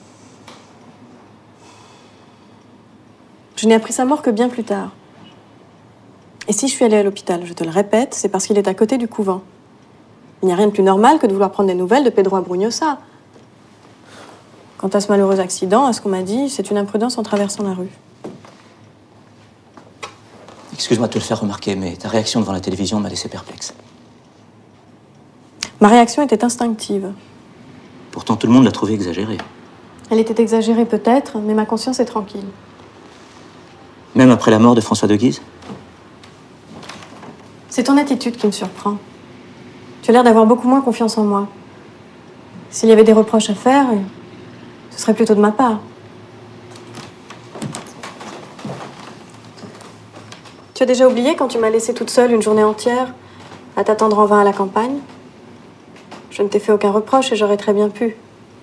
Je n'ai appris sa mort que bien plus tard. Et si je suis allée à l'hôpital, je te le répète, c'est parce qu'il est à côté du couvent. Il n'y a rien de plus normal que de vouloir prendre des nouvelles de Pedro Abruniosa. Quant à ce malheureux accident, à ce qu'on m'a dit, c'est une imprudence en traversant la rue. Excuse-moi de te le faire remarquer, mais ta réaction devant la télévision m'a laissé perplexe. Ma réaction était instinctive. Pourtant, tout le monde l'a trouvée exagérée. Elle était exagérée peut-être, mais ma conscience est tranquille. Même après la mort de François de Guise? C'est ton attitude qui me surprend. Tu as l'air d'avoir beaucoup moins confiance en moi. S'il y avait des reproches à faire, ce serait plutôt de ma part. Tu as déjà oublié quand tu m'as laissée toute seule une journée entière à t'attendre en vain à la campagne? Je ne t'ai fait aucun reproche et j'aurais très bien pu.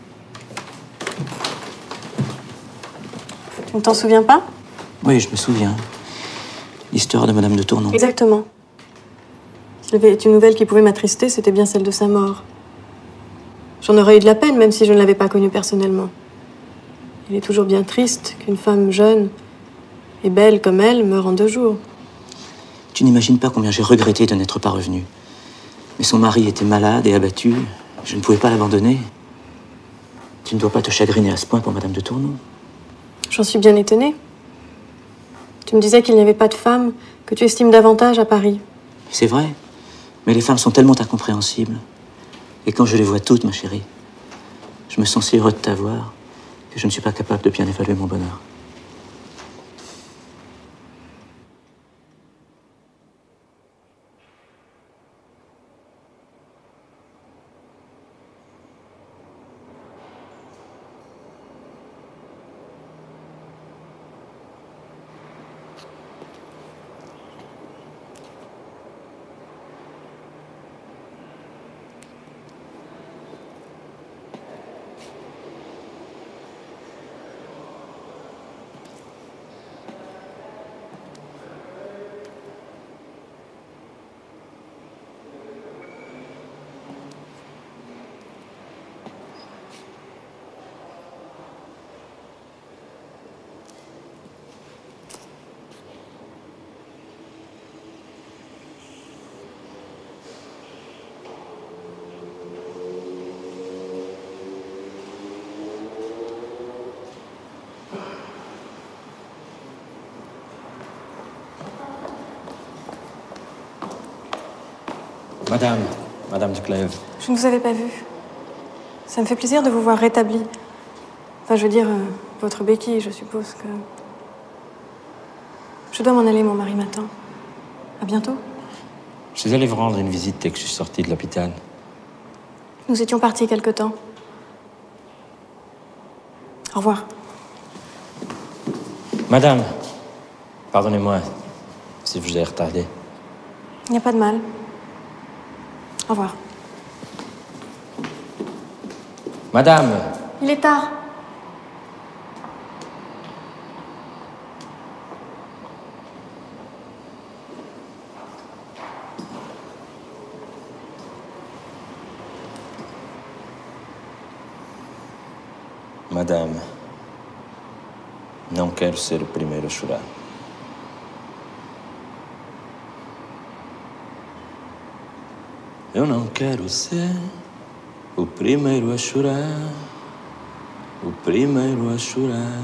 Tu ne t'en souviens pas? Oui, je me souviens. L'histoire de Madame de Tournon. Exactement. S'il y avait une nouvelle qui pouvait m'attrister, c'était bien celle de sa mort. J'en aurais eu de la peine, même si je ne l'avais pas connu personnellement. Il est toujours bien triste qu'une femme jeune et belle comme elle meure en 2 jours. Tu n'imagines pas combien j'ai regretté de n'être pas revenu. Mais son mari était malade et abattu. Je ne pouvais pas l'abandonner. Tu ne dois pas te chagriner à ce point pour Madame de Tournon. J'en suis bien étonnée. Tu me disais qu'il n'y avait pas de femmes que tu estimes davantage à Paris. C'est vrai. Mais les femmes sont tellement incompréhensibles. Et quand je les vois toutes, ma chérie, je me sens si heureux de t'avoir que je ne suis pas capable de bien évaluer mon bonheur. Madame de Clèves. Je ne vous avais pas vu. Ça me fait plaisir de vous voir rétabli. Enfin, je veux dire, votre béquille, je suppose que... Je dois m'en aller, mon mari m'attend. À bientôt. Je suis allé vous rendre une visite dès que je suis sorti de l'hôpital. Nous étions partis quelque temps. Au revoir. Madame, pardonnez-moi si je vous ai retardé. Il n'y a pas de mal. Au revoir. Madame! Il est tard. Madame, não quero ser o primeiro a chorar. Eu não quero ser o primeiro a chorar, o primeiro a chorar.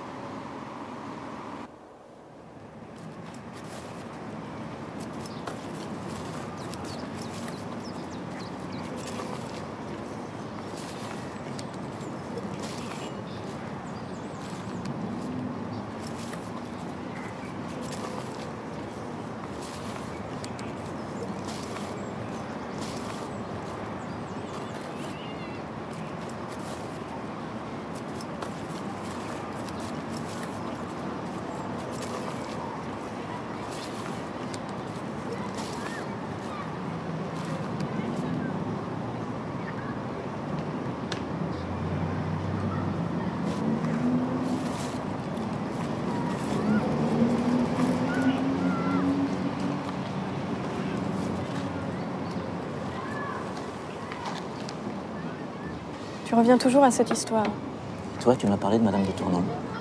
Tu reviens toujours à cette histoire. Toi, tu m'as parlé de Madame de Tournon.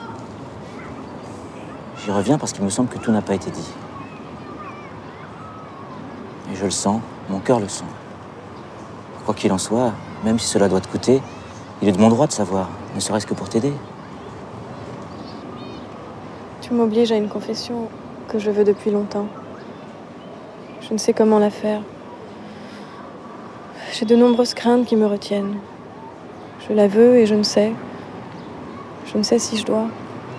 J'y reviens parce qu'il me semble que tout n'a pas été dit. Et je le sens, mon cœur le sent. Quoi qu'il en soit, même si cela doit te coûter, il est de mon droit de savoir, ne serait-ce que pour t'aider. Tu m'obliges à une confession que je veux depuis longtemps. Je ne sais comment la faire. J'ai de nombreuses craintes qui me retiennent. Je la veux et je ne sais. Je ne sais si je dois.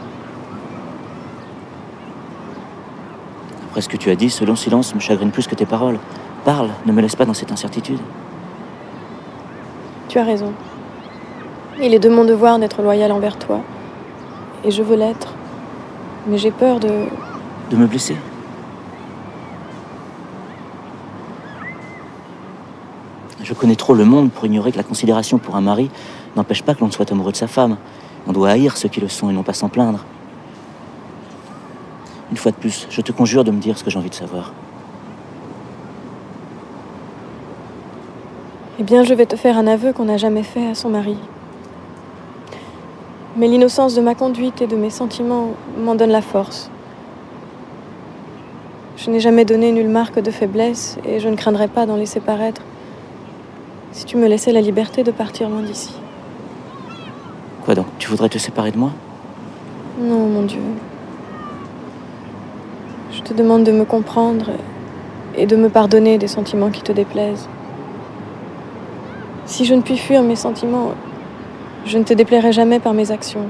Après ce que tu as dit, ce long silence me chagrine plus que tes paroles. Parle, ne me laisse pas dans cette incertitude. Tu as raison. Il est de mon devoir d'être loyal envers toi. Et je veux l'être. Mais j'ai peur de... De me blesser? Je connais trop le monde pour ignorer que la considération pour un mari n'empêche pas que l'on soit amoureux de sa femme. On doit haïr ceux qui le sont et non pas s'en plaindre. Une fois de plus, je te conjure de me dire ce que j'ai envie de savoir. Eh bien, je vais te faire un aveu qu'on n'a jamais fait à son mari. Mais l'innocence de ma conduite et de mes sentiments m'en donne la force. Je n'ai jamais donné nulle marque de faiblesse et je ne craindrais pas d'en laisser paraître si tu me laissais la liberté de partir loin d'ici. Quoi donc? Tu voudrais te séparer de moi? Non, mon Dieu. Je te demande de me comprendre et de me pardonner des sentiments qui te déplaisent. Si je ne puis fuir mes sentiments, je ne te déplairai jamais par mes actions.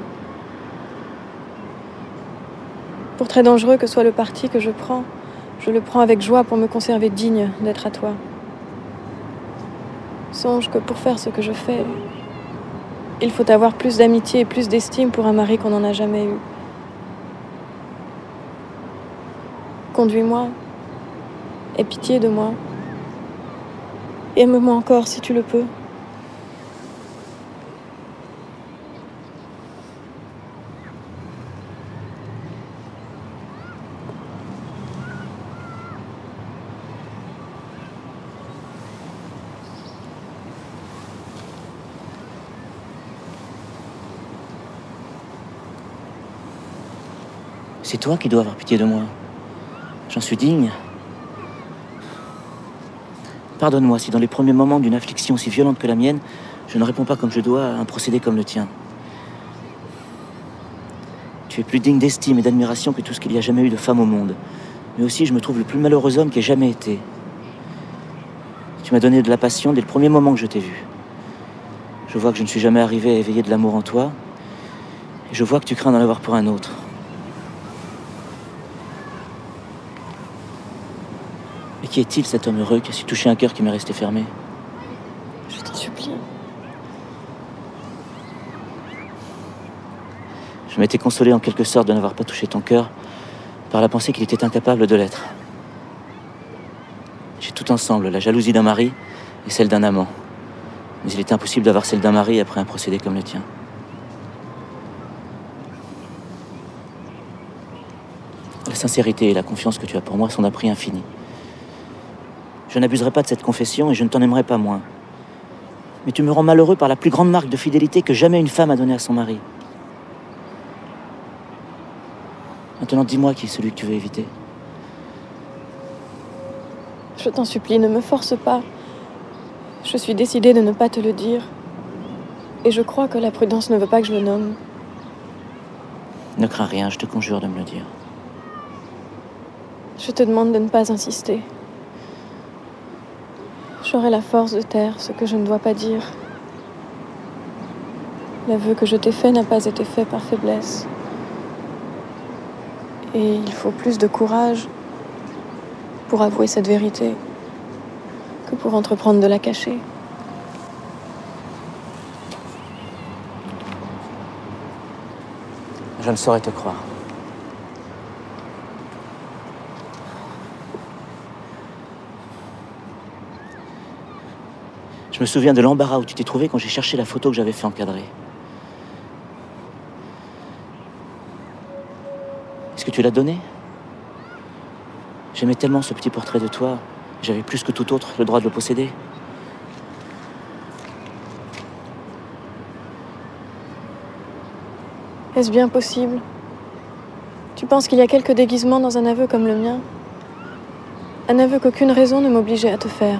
Pour très dangereux que soit le parti que je le prends avec joie pour me conserver digne d'être à toi. Songe que pour faire ce que je fais, il faut avoir plus d'amitié et plus d'estime pour un mari qu'on n'en a jamais eu. Conduis-moi, aie pitié de moi. Aime-moi encore si tu le peux. C'est toi qui dois avoir pitié de moi. J'en suis digne. Pardonne-moi si dans les premiers moments d'une affliction aussi violente que la mienne, je ne réponds pas comme je dois à un procédé comme le tien. Tu es plus digne d'estime et d'admiration que tout ce qu'il y a jamais eu de femme au monde. Mais aussi, je me trouve le plus malheureux homme qui ait jamais été. Tu m'as donné de la passion dès le premier moment que je t'ai vu. Je vois que je ne suis jamais arrivé à éveiller de l'amour en toi. Et je vois que tu crains d'en avoir pour un autre. Mais qui est-il, cet homme heureux qui a su toucher un cœur qui m'est resté fermé? Je t'en supplie. Je m'étais consolé en quelque sorte de n'avoir pas touché ton cœur par la pensée qu'il était incapable de l'être. J'ai tout ensemble, la jalousie d'un mari et celle d'un amant. Mais il était impossible d'avoir celle d'un mari après un procédé comme le tien. La sincérité et la confiance que tu as pour moi sont d'un prix infini. Je n'abuserai pas de cette confession et je ne t'en aimerai pas moins. Mais tu me rends malheureux par la plus grande marque de fidélité que jamais une femme a donnée à son mari. Maintenant, dis-moi qui est celui que tu veux éviter. Je t'en supplie, ne me force pas. Je suis décidée de ne pas te le dire. Et je crois que la prudence ne veut pas que je le nomme. Ne crains rien, je te conjure de me le dire. Je te demande de ne pas insister. J'aurai la force de taire ce que je ne dois pas dire. L'aveu que je t'ai fait n'a pas été fait par faiblesse. Et il faut plus de courage pour avouer cette vérité que pour entreprendre de la cacher. Je ne saurais te croire. Je me souviens de l'embarras où tu t'es trouvé quand j'ai cherché la photo que j'avais fait encadrer. Est-ce que tu l'as donnée? J'aimais tellement ce petit portrait de toi. J'avais plus que tout autre le droit de le posséder. Est-ce bien possible? Tu penses qu'il y a quelque déguisement dans un aveu comme le mien? Un aveu qu'aucune raison ne m'obligeait à te faire.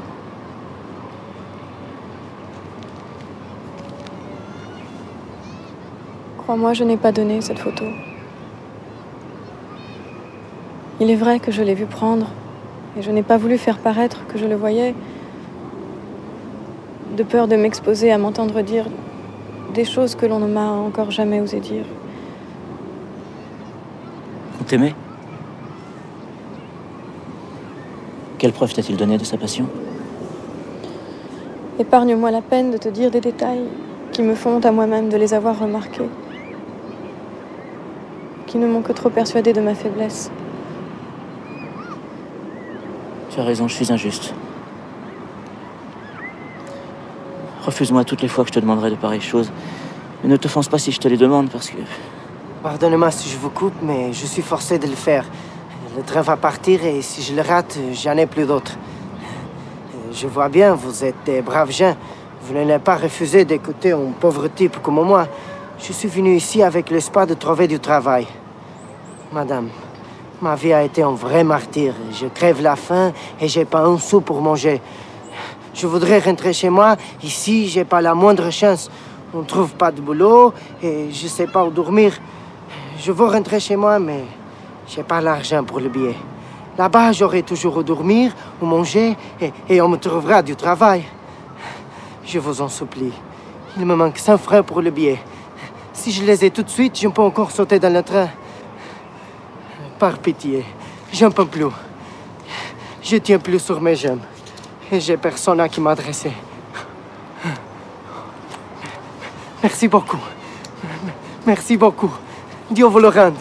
Crois-moi, je n'ai pas donné cette photo. Il est vrai que je l'ai vu prendre, et je n'ai pas voulu faire paraître que je le voyais, de peur de m'exposer à m'entendre dire des choses que l'on ne m'a encore jamais osé dire. On t'aimait? Quelle preuve t'a-t-il donné de sa passion? Épargne-moi la peine de te dire des détails qui me font honte à moi-même de les avoir remarqués, qui ne m'ont que trop persuadée de ma faiblesse. Tu as raison, je suis injuste. Refuse-moi toutes les fois que je te demanderai de pareilles choses. Mais ne t'offense pas si je te les demande, parce que... Pardonnez-moi si je vous coupe, mais je suis forcé de le faire. Le train va partir et si je le rate, j'en ai plus d'autres. Je vois bien, vous êtes des braves gens. Vous n'allez pas refuser d'écouter un pauvre type comme moi. Je suis venu ici avec l'espoir de trouver du travail. Madame, ma vie a été un vrai martyr. Je crève la faim et j'ai pas un sou pour manger. Je voudrais rentrer chez moi. Ici, j'ai pas la moindre chance. On trouve pas de boulot et je sais pas où dormir. Je veux rentrer chez moi, mais j'ai pas l'argent pour le billet. Là-bas, j'aurai toujours où dormir, où manger et on me trouvera du travail. Je vous en supplie. Il me manque 100 francs pour le billet. Si je les ai tout de suite, je peux encore sauter dans le train. Par pitié, j'en peux plus. Je tiens plus sur mes jambes. Et j'ai personne à qui m'adresser. Merci beaucoup. Merci beaucoup. Dieu vous le rende.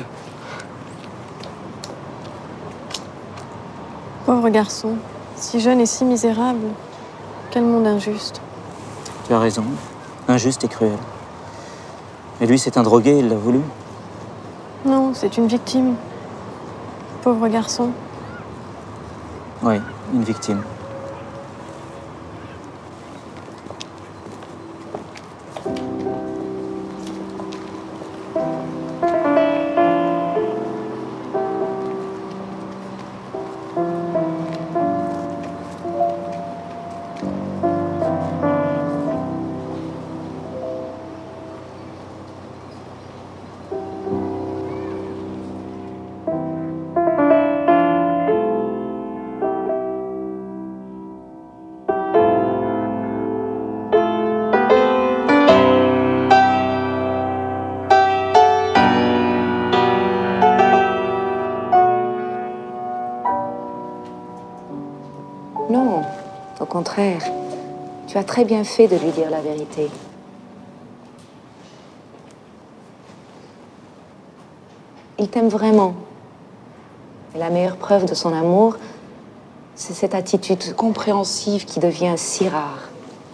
Pauvre garçon, si jeune et si misérable. Quel monde injuste. Tu as raison. Injuste et cruel. Et lui, c'est un drogué, il l'a voulu. Non, c'est une victime. Pauvre garçon. Oui, une victime. Non, au contraire. Tu as très bien fait de lui dire la vérité. Il t'aime vraiment. Et la meilleure preuve de son amour, c'est cette attitude compréhensive qui devient si rare.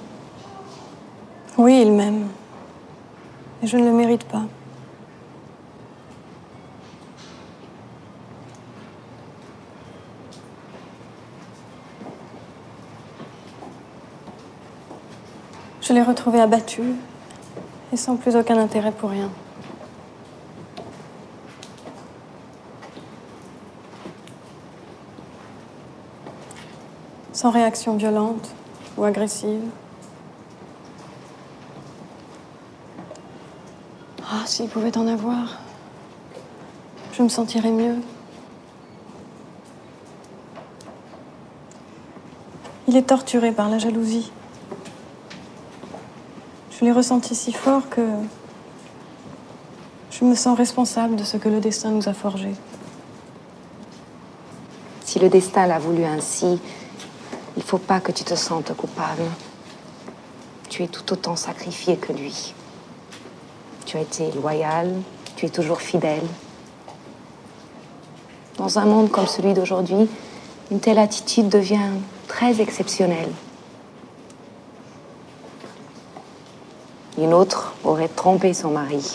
Oui, il m'aime. Et je ne le mérite pas. Je l'ai retrouvé abattu et sans plus aucun intérêt pour rien. Sans réaction violente ou agressive. Ah, s'il pouvait en avoir, je me sentirais mieux. Il est torturé par la jalousie. Je l'ai ressenti si fort que je me sens responsable de ce que le destin nous a forgé. Si le destin l'a voulu ainsi, il ne faut pas que tu te sentes coupable. Tu es tout autant sacrifié que lui. Tu as été loyal, tu es toujours fidèle. Dans un monde comme celui d'aujourd'hui, une telle attitude devient très exceptionnelle. Une autre aurait trompé son mari.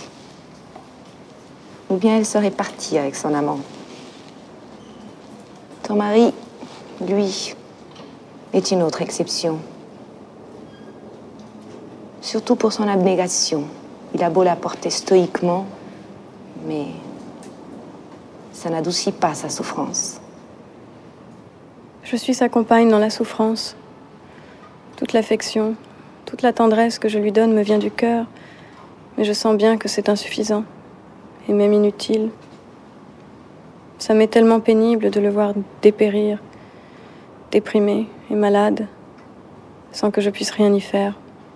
Ou bien elle serait partie avec son amant. Ton mari, lui, est une autre exception. Surtout pour son abnégation. Il a beau la porter stoïquement, mais ça n'adoucit pas sa souffrance. Je suis sa compagne dans la souffrance. Toute l'affection, toute la tendresse que je lui donne me vient du cœur, mais je sens bien que c'est insuffisant, et même inutile. Ça m'est tellement pénible de le voir dépérir, déprimé et malade, sans que je puisse rien y faire.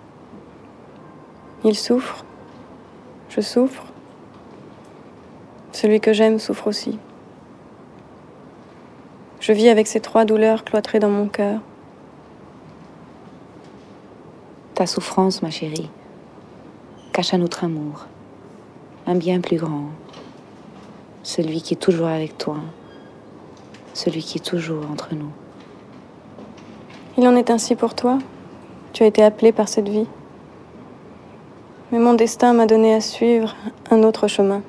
Il souffre, je souffre. Celui que j'aime souffre aussi. Je vis avec ces trois douleurs cloîtrées dans mon cœur. Ta souffrance, ma chérie, cache un autre amour, un bien plus grand, celui qui est toujours avec toi, celui qui est toujours entre nous. Il en est ainsi pour toi. Tu as été appelé par cette vie. Mais mon destin m'a donné à suivre un autre chemin.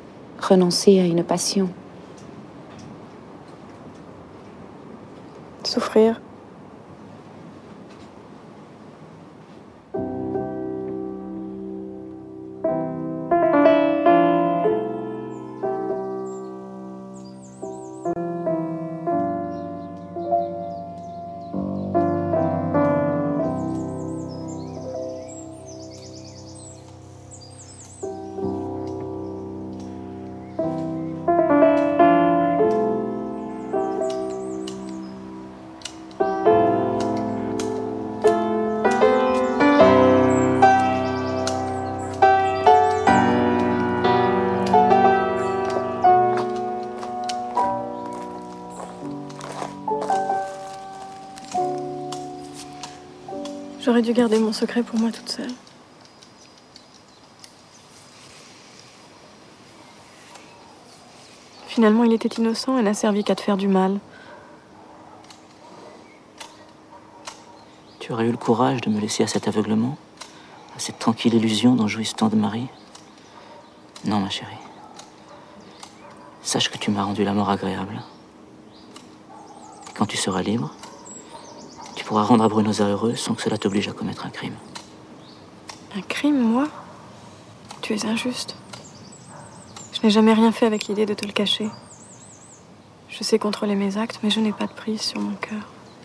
Renoncer à une passion. souffrir. J'aurais dû garder mon secret pour moi toute seule. Finalement, il était innocent et n'a servi qu'à te faire du mal. Tu aurais eu le courage de me laisser à cet aveuglement, à cette tranquille illusion dont jouissent tant de maris? Non, ma chérie. Sache que tu m'as rendu la mort agréable. Et quand tu seras libre, tu pourras rendre à Brunosa heureux sans que cela t'oblige à commettre un crime. Un crime, moi? Tu es injuste. Je n'ai jamais rien fait avec l'idée de te le cacher. Je sais contrôler mes actes, mais je n'ai pas de prise sur mon cœur.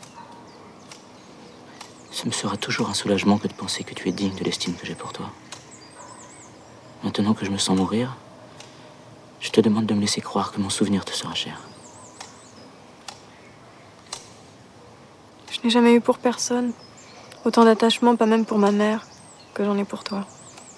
Ce me sera toujours un soulagement que de penser que tu es digne de l'estime que j'ai pour toi. Maintenant que je me sens mourir, je te demande de me laisser croire que mon souvenir te sera cher. Je n'ai jamais eu pour personne autant d'attachement, pas même pour ma mère, que j'en ai pour toi.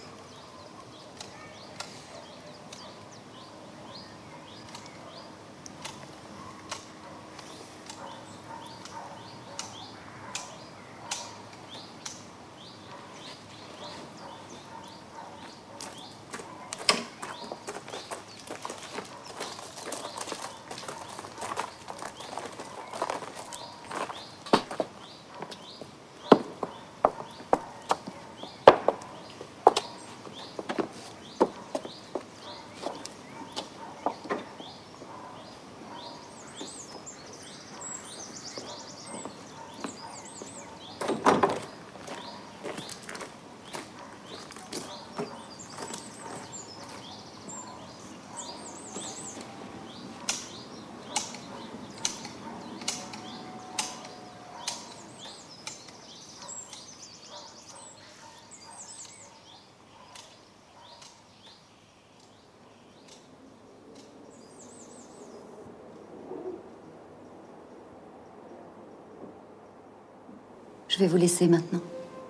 Je vais vous laisser maintenant.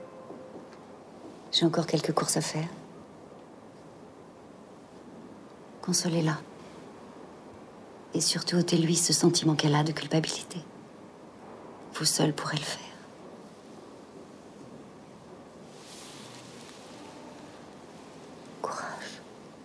J'ai encore quelques courses à faire. Consolez-la. Et surtout, ôtez-lui ce sentiment qu'elle a de culpabilité. Vous seul pourrez le faire. Courage.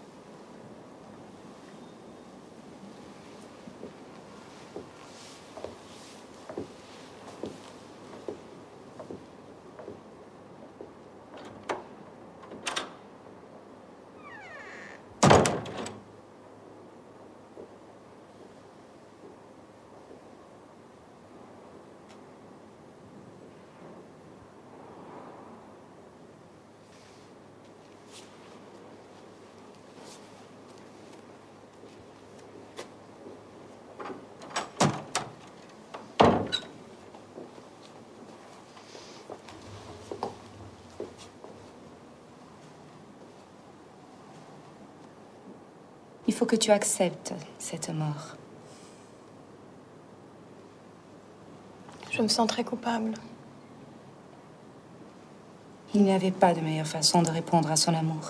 Il faut que tu acceptes cette mort. Je me sens très coupable. Il n'y avait pas de meilleure façon de répondre à son amour.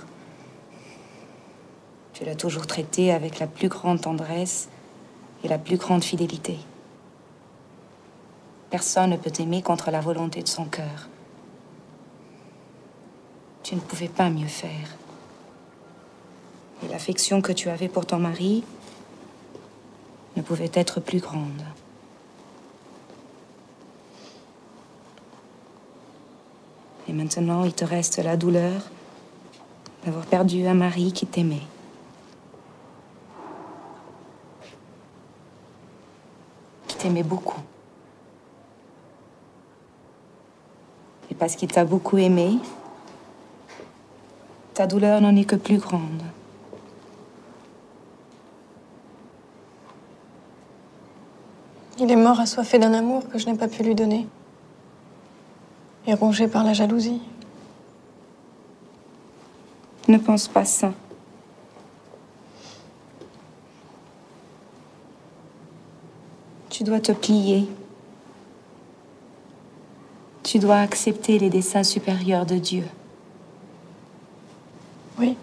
Tu l'as toujours traité avec la plus grande tendresse et la plus grande fidélité. Personne ne peut t'aimer contre la volonté de son cœur. Tu ne pouvais pas mieux faire. Et l'affection que tu avais pour ton mari ne pouvait être plus grande. Et maintenant, il te reste la douleur d'avoir perdu un mari qui t'aimait. Qui t'aimait beaucoup. parce qu'il t'a beaucoup aimé, ta douleur n'en est que plus grande. Il est mort assoiffé d'un amour que je n'ai pas pu lui donner. Et rongé par la jalousie. Ne pense pas ça. Tu dois te plier. Tu dois accepter les desseins supérieurs de Dieu. Oui.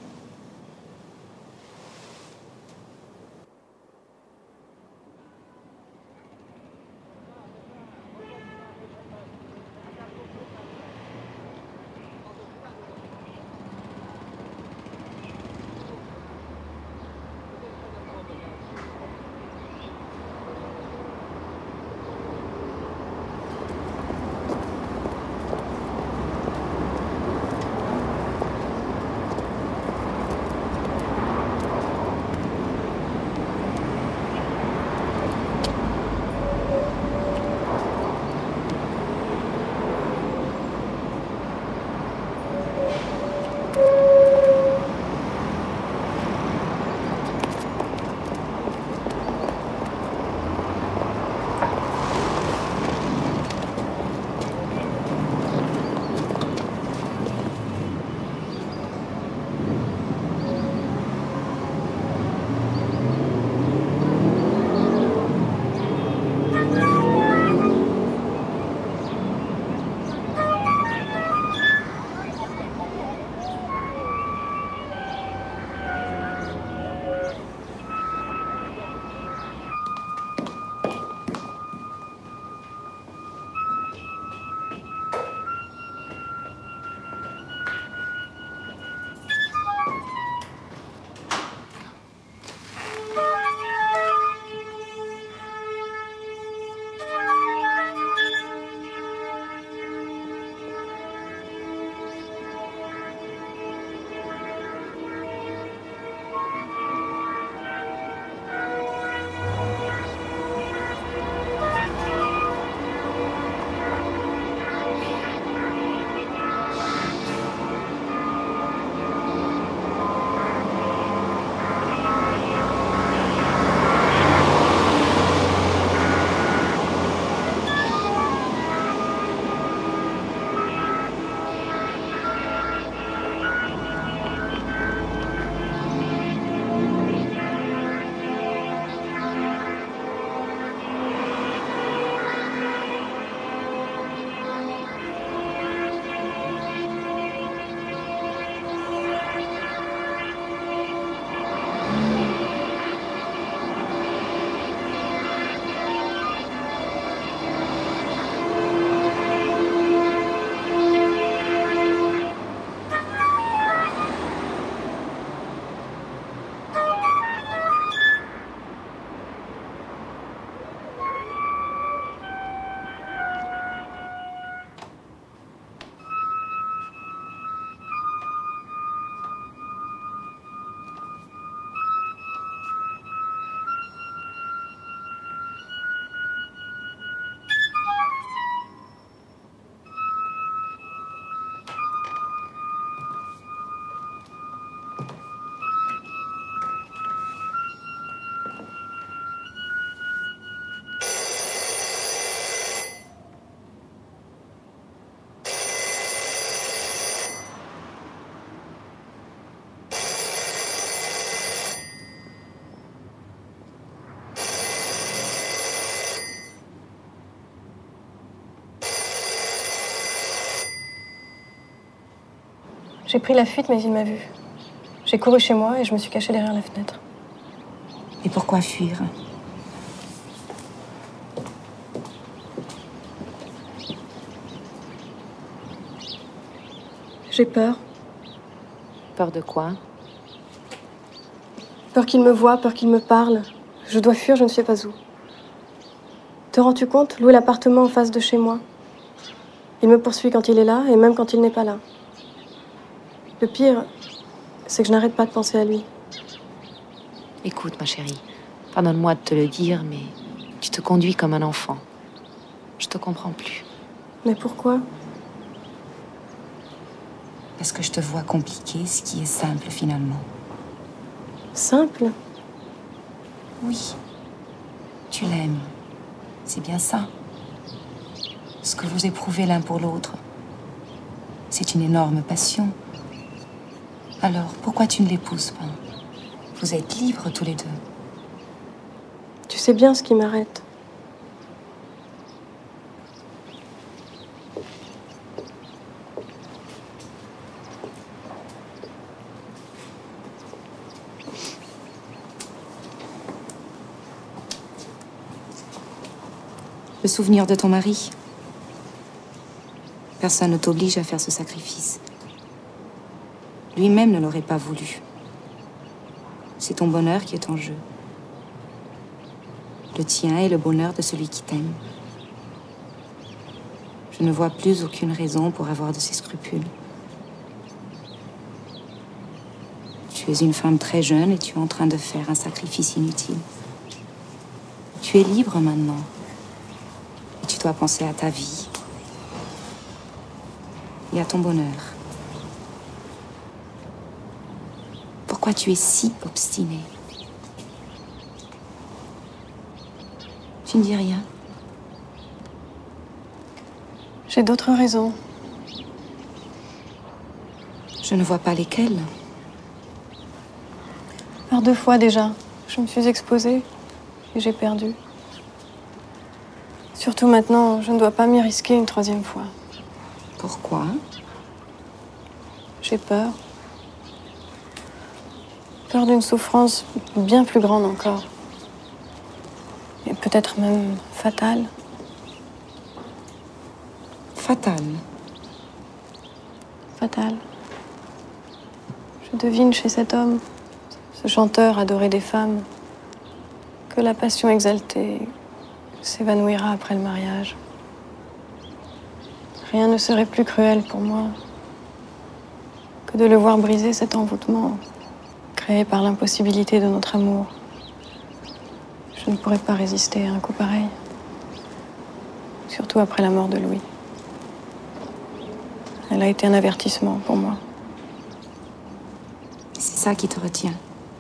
J'ai pris la fuite, mais il m'a vue. J'ai couru chez moi et je me suis cachée derrière la fenêtre. Et pourquoi fuir? J'ai peur. Peur de quoi? Peur qu'il me voie, peur qu'il me parle. Je dois fuir, je ne sais pas où. Te rends-tu compte? Louer l'appartement en face de chez moi. Il me poursuit quand il est là et même quand il n'est pas là. Le pire, c'est que je n'arrête pas de penser à lui. Écoute, ma chérie, pardonne-moi de te le dire, mais tu te conduis comme un enfant. Je te comprends plus. Mais pourquoi? Parce que je te vois compliquer ce qui est simple finalement. Simple? Oui. Tu l'aimes. C'est bien ça. Ce que vous éprouvez l'un pour l'autre, c'est une énorme passion. Alors, pourquoi tu ne l'épouses pas? Vous êtes libres tous les deux. Tu sais bien ce qui m'arrête. Le souvenir de ton mari. Personne ne t'oblige à faire ce sacrifice. Lui-même ne l'aurait pas voulu. C'est ton bonheur qui est en jeu. Le tien et le bonheur de celui qui t'aime. Je ne vois plus aucune raison pour avoir de ces scrupules. Tu es une femme très jeune et tu es en train de faire un sacrifice inutile. Tu es libre maintenant. Et tu dois penser à ta vie. Et à ton bonheur. Pourquoi tu es si obstinée? Tu ne dis rien? J'ai d'autres raisons. Je ne vois pas lesquelles. Par 2 fois déjà, je me suis exposée et j'ai perdu. Surtout maintenant, je ne dois pas m'y risquer une 3e fois. Pourquoi? J'ai peur. Peur d'une souffrance bien plus grande encore. Et peut-être même fatale. Fatale? Fatale. Je devine chez cet homme, ce chanteur adoré des femmes, que la passion exaltée s'évanouira après le mariage. Rien ne serait plus cruel pour moi que de le voir briser cet envoûtement créé par l'impossibilité de notre amour. Je ne pourrais pas résister à un coup pareil. Surtout après la mort de Louis. Elle a été un avertissement pour moi. C'est ça qui te retient.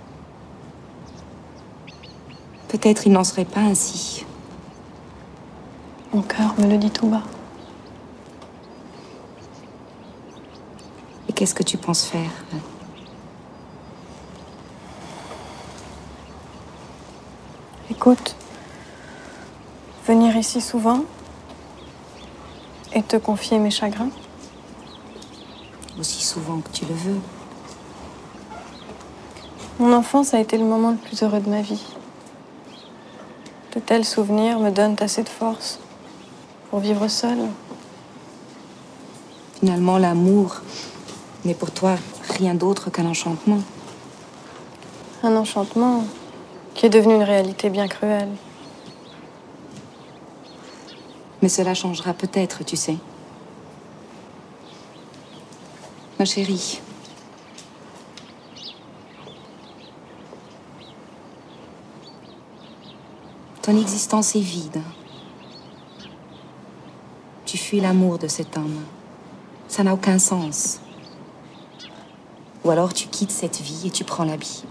Peut-être il n'en serait pas ainsi. Mon cœur me le dit tout bas. Et qu'est-ce que tu penses faire? Écoute, venir ici souvent et te confier mes chagrins. Aussi souvent que tu le veux. Mon enfance a été le moment le plus heureux de ma vie. De tels souvenirs me donnent assez de force pour vivre seule. Finalement, l'amour n'est pour toi rien d'autre qu'un enchantement. Un enchantement qui est devenu une réalité bien cruelle. Mais cela changera peut-être, tu sais. Ma chérie. Ton existence est vide. Tu fuis l'amour de cet homme. Ça n'a aucun sens. Ou alors tu quittes cette vie et tu prends l'habit.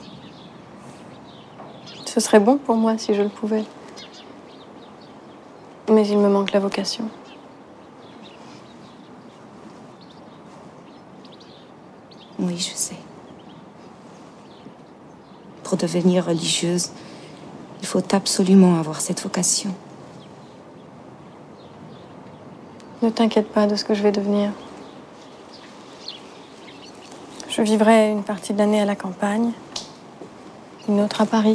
Ce serait bon pour moi si je le pouvais. Mais il me manque la vocation. Oui, je sais. Pour devenir religieuse, il faut absolument avoir cette vocation. Ne t'inquiète pas de ce que je vais devenir. Je vivrai une partie de l'année à la campagne, une autre à Paris.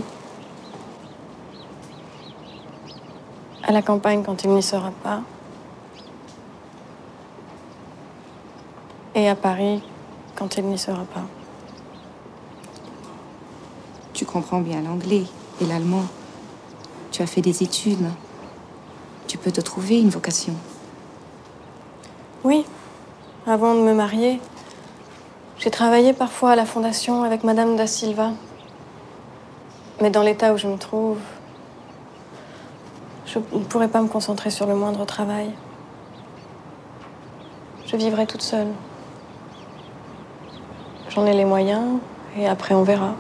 À la campagne quand il n'y sera pas. Et à Paris quand il n'y sera pas. Tu comprends bien l'anglais et l'allemand. Tu as fait des études. Tu peux te trouver une vocation. Oui, avant de me marier, j'ai travaillé parfois à la fondation avec Madame Da Silva. Mais dans l'état où je me trouve, je ne pourrais pas me concentrer sur le moindre travail. Je vivrai toute seule. J'en ai les moyens, et après on verra.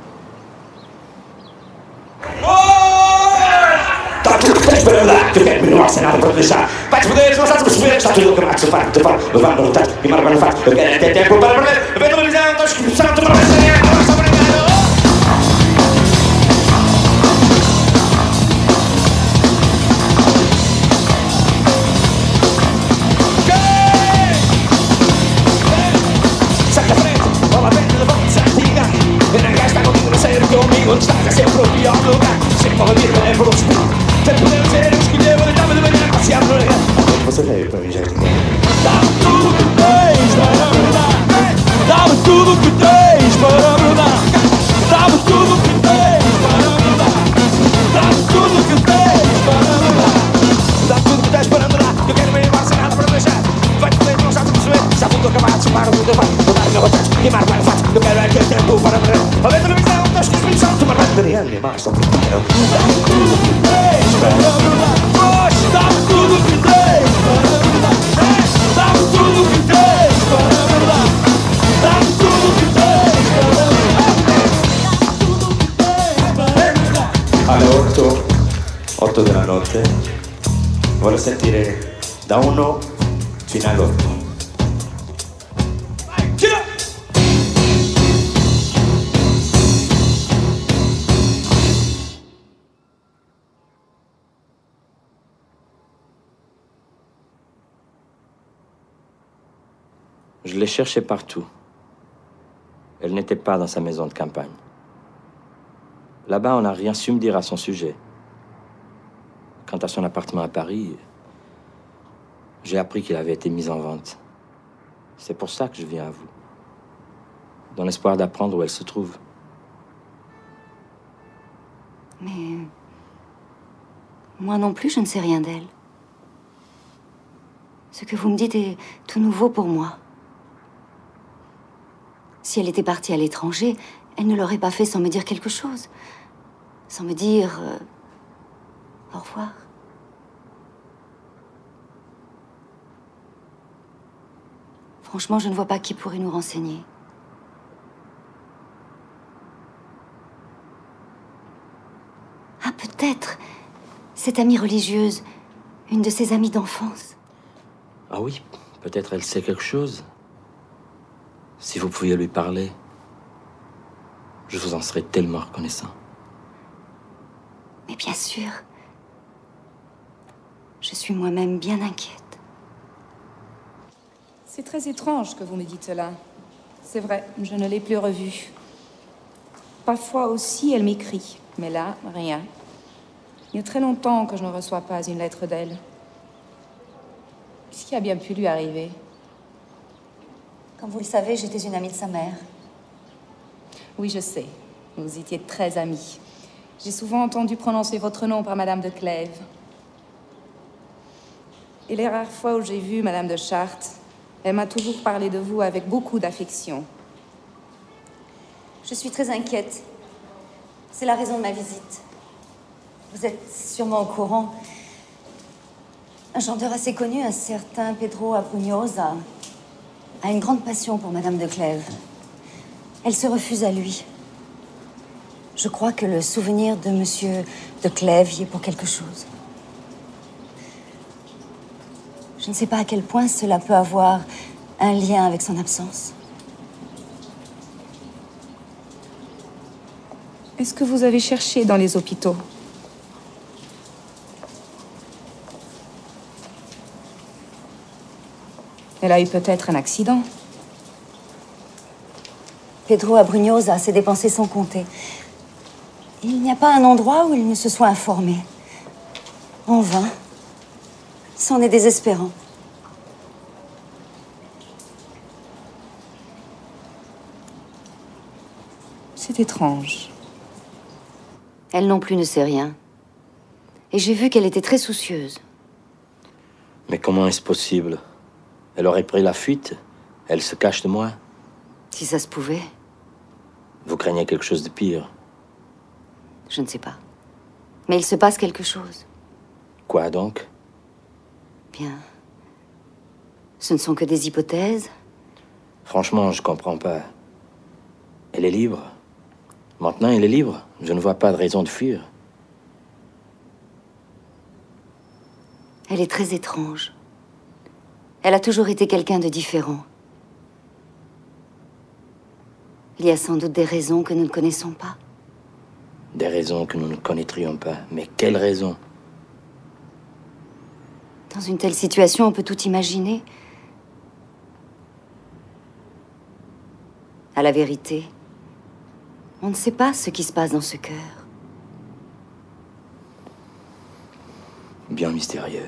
Conmigo estás sempre o pior lugar. Sempre a vir é para o espírito. Até podemos ser eu escolher, eu estava de manhã passear no lugar. Você veio para mim, já dá-me tudo que tens para me dar. Dá-me tudo que tens para me dar. Dá-me tudo que tens para me dar. Dá-me tudo que tens para me dar. Dá-me tudo que tens para me dar. Eu quero ir embora sem nada para deixar. Vai-te bem, não já te perceber. Já tudo acabado, chamar o mundo vai. Vou dar o meu ataque, queimar o fato. Eu quero é que eu tempo para me dar. A ver televisão. Acho que os filhos são tomar banho de animais, são tudo que eu. Dá-me tudo que tens para me dar. Oxe, dá-me tudo que tens para me dar. Dá-me tudo que tens para me dar. Dá-me tudo que tens para me dar. Dá-me tudo que tens para me dar. Alle 8 della notte, voglio sentire da 1 fino all'8. Je l'ai cherchée partout. Elle n'était pas dans sa maison de campagne. Là-bas, on n'a rien su me dire à son sujet. Quant à son appartement à Paris, j'ai appris qu'il avait été mis en vente. C'est pour ça que je viens à vous, dans l'espoir d'apprendre où elle se trouve. Mais moi non plus, je ne sais rien d'elle. Ce que vous me dites est tout nouveau pour moi. Si elle était partie à l'étranger, elle ne l'aurait pas fait sans me dire quelque chose. Sans me dire... au revoir. Franchement, je ne vois pas qui pourrait nous renseigner. Ah, peut-être cette amie religieuse, une de ses amies d'enfance. Ah oui, peut-être elle sait quelque chose. Si vous pouviez lui parler, je vous en serais tellement reconnaissant. Mais bien sûr, je suis moi-même bien inquiète. C'est très étrange que vous me dites cela. C'est vrai, je ne l'ai plus revue. Parfois aussi, elle m'écrit, mais là, rien. Il y a très longtemps que je ne reçois pas une lettre d'elle. Qu'est-ce qui a bien pu lui arriver? Comme vous le savez, j'étais une amie de sa mère. Oui, je sais. Vous étiez très amis. J'ai souvent entendu prononcer votre nom par Madame de Clèves. Et les rares fois où j'ai vu Madame de Chartres, elle m'a toujours parlé de vous avec beaucoup d'affection. Je suis très inquiète. C'est la raison de ma visite. Vous êtes sûrement au courant. Un chanteur assez connu, un certain Pedro Abrunhoz, a une grande passion pour Madame de Clèves. Elle se refuse à lui. Je crois que le souvenir de Monsieur de Clèves y est pour quelque chose. Je ne sais pas à quel point cela peut avoir un lien avec son absence. Est-ce que vous avez cherché dans les hôpitaux? Elle a eu peut-être un accident. Pedro Abrunhoz s'est dépensé sans compter. Il n'y a pas un endroit où il ne se soit informé. En vain. C'en est désespérant. C'est étrange. Elle non plus ne sait rien. Et j'ai vu qu'elle était très soucieuse. Mais comment est-ce possible? Elle aurait pris la fuite. Elle se cache de moi. Si ça se pouvait. Vous craignez quelque chose de pire? Je ne sais pas. Mais il se passe quelque chose. Quoi donc? Bien. Ce ne sont que des hypothèses. Franchement, je comprends pas. Elle est libre. Maintenant, elle est libre. Je ne vois pas de raison de fuir. Elle est très étrange. Elle a toujours été quelqu'un de différent. Il y a sans doute des raisons que nous ne connaissons pas. Des raisons que nous ne connaîtrions pas. Mais quelles raisons? Dans une telle situation, on peut tout imaginer. À la vérité, on ne sait pas ce qui se passe dans ce cœur. Bien mystérieux.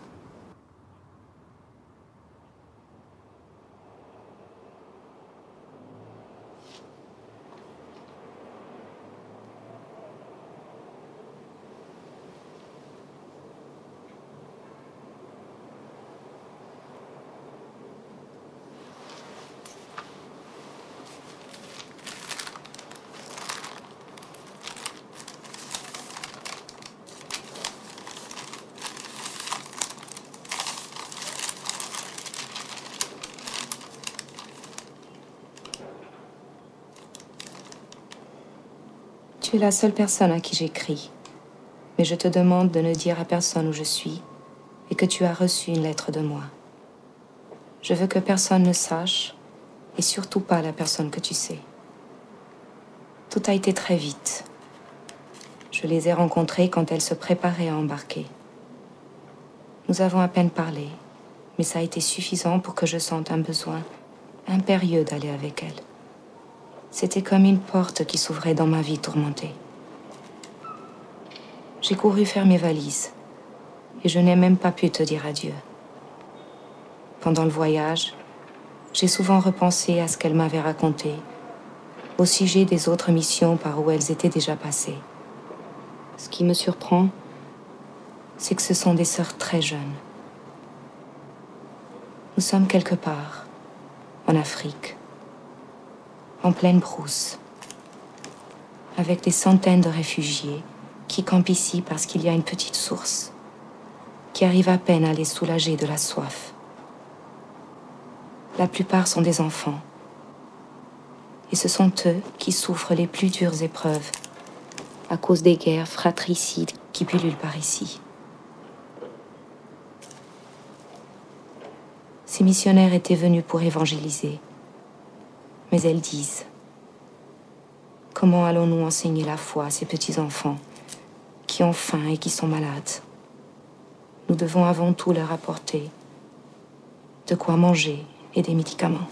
Tu es la seule personne à qui j'écris. Mais je te demande de ne dire à personne où je suis et que tu as reçu une lettre de moi. Je veux que personne ne sache et surtout pas la personne que tu sais. Tout a été très vite. Je les ai rencontrées quand elles se préparaient à embarquer. Nous avons à peine parlé, mais ça a été suffisant pour que je sente un besoin impérieux d'aller avec elles. C'était comme une porte qui s'ouvrait dans ma vie tourmentée. J'ai couru faire mes valises et je n'ai même pas pu te dire adieu. Pendant le voyage, j'ai souvent repensé à ce qu'elles m'avaient raconté, au sujet des autres missions par où elles étaient déjà passées. Ce qui me surprend, c'est que ce sont des sœurs très jeunes. Nous sommes quelque part, en Afrique, en pleine brousse, avec des centaines de réfugiés qui campent ici parce qu'il y a une petite source, qui arrive à peine à les soulager de la soif. La plupart sont des enfants, et ce sont eux qui souffrent les plus dures épreuves à cause des guerres fratricides qui pullulent par ici. Ces missionnaires étaient venus pour évangéliser. Mais elles disent, comment allons-nous enseigner la foi à ces petits-enfants qui ont faim et qui sont malades? Nous devons avant tout leur apporter de quoi manger et des médicaments.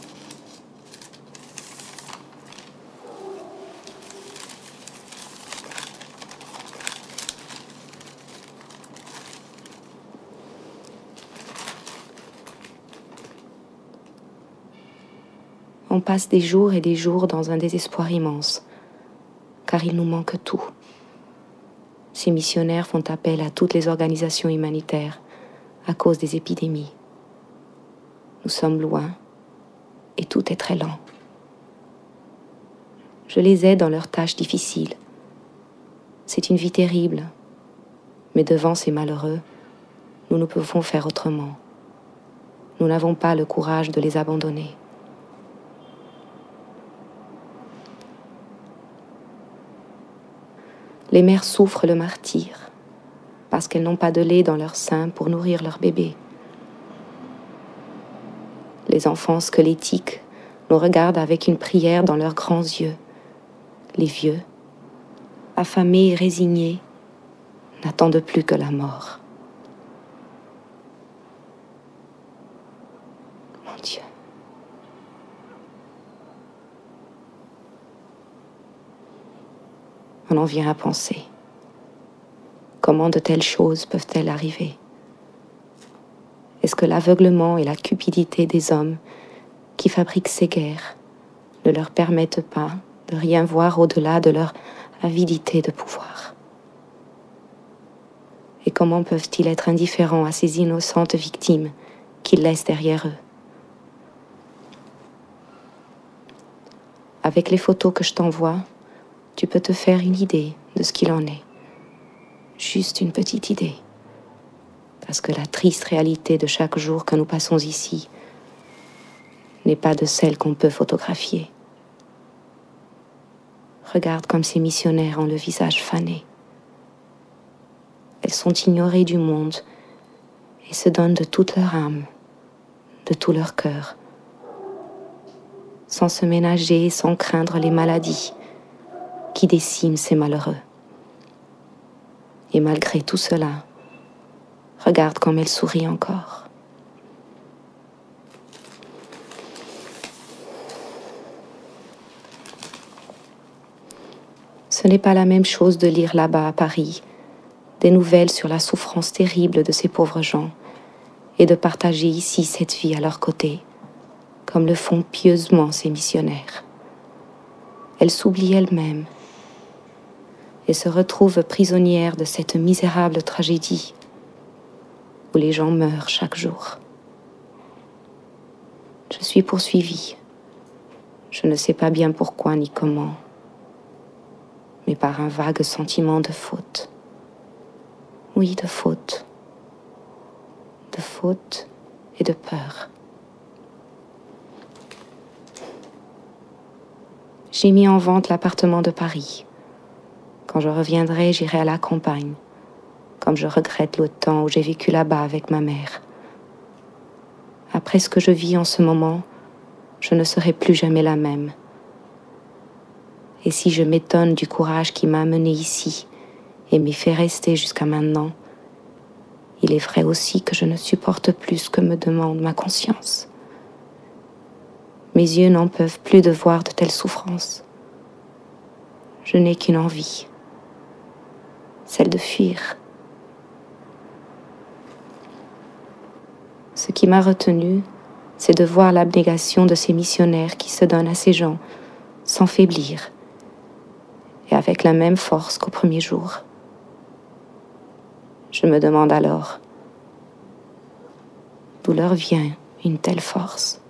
On passe des jours et des jours dans un désespoir immense, car il nous manque tout. Ces missionnaires font appel à toutes les organisations humanitaires à cause des épidémies. Nous sommes loin et tout est très lent. Je les aide dans leurs tâches difficiles. C'est une vie terrible, mais devant ces malheureux, nous ne pouvons faire autrement. Nous n'avons pas le courage de les abandonner. Les mères souffrent le martyre parce qu'elles n'ont pas de lait dans leur sein pour nourrir leur bébé. Les enfants squelettiques nous regardent avec une prière dans leurs grands yeux. Les vieux, affamés et résignés, n'attendent plus que la mort. Mon Dieu. On en vient à penser. Comment de telles choses peuvent-elles arriver? Est-ce que l'aveuglement et la cupidité des hommes qui fabriquent ces guerres ne leur permettent pas de rien voir au-delà de leur avidité de pouvoir? Et comment peuvent-ils être indifférents à ces innocentes victimes qu'ils laissent derrière eux? Avec les photos que je t'envoie, tu peux te faire une idée de ce qu'il en est. Juste une petite idée. Parce que la triste réalité de chaque jour que nous passons ici n'est pas de celle qu'on peut photographier. Regarde comme ces missionnaires ont le visage fané. Elles sont ignorées du monde et se donnent de toute leur âme, de tout leur cœur, sans se ménager, sans craindre les maladies qui déciment ces malheureux. Et malgré tout cela, regarde comme elles sourient encore. Ce n'est pas la même chose de lire là-bas à Paris des nouvelles sur la souffrance terrible de ces pauvres gens et de partager ici cette vie à leur côté, comme le font pieusement ces missionnaires. Elles s'oublient elles-mêmes et se retrouvent prisonnières de cette misérable tragédie où les gens meurent chaque jour. Je suis poursuivie. Je ne sais pas bien pourquoi ni comment, mais par un vague sentiment de faute. Oui, de faute. De faute et de peur. J'ai mis en vente l'appartement de Paris. Quand je reviendrai, j'irai à la campagne, comme je regrette le temps où j'ai vécu là-bas avec ma mère. Après ce que je vis en ce moment, je ne serai plus jamais la même. Et si je m'étonne du courage qui m'a amené ici et m'y fait rester jusqu'à maintenant, il est vrai aussi que je ne supporte plus ce que me demande ma conscience. Mes yeux n'en peuvent plus de voir de telles souffrances. Je n'ai qu'une envie, celle de fuir. Ce qui m'a retenue, c'est de voir l'abnégation de ces missionnaires qui se donnent à ces gens sans faiblir et avec la même force qu'au premier jour. Je me demande alors d'où leur vient une telle force.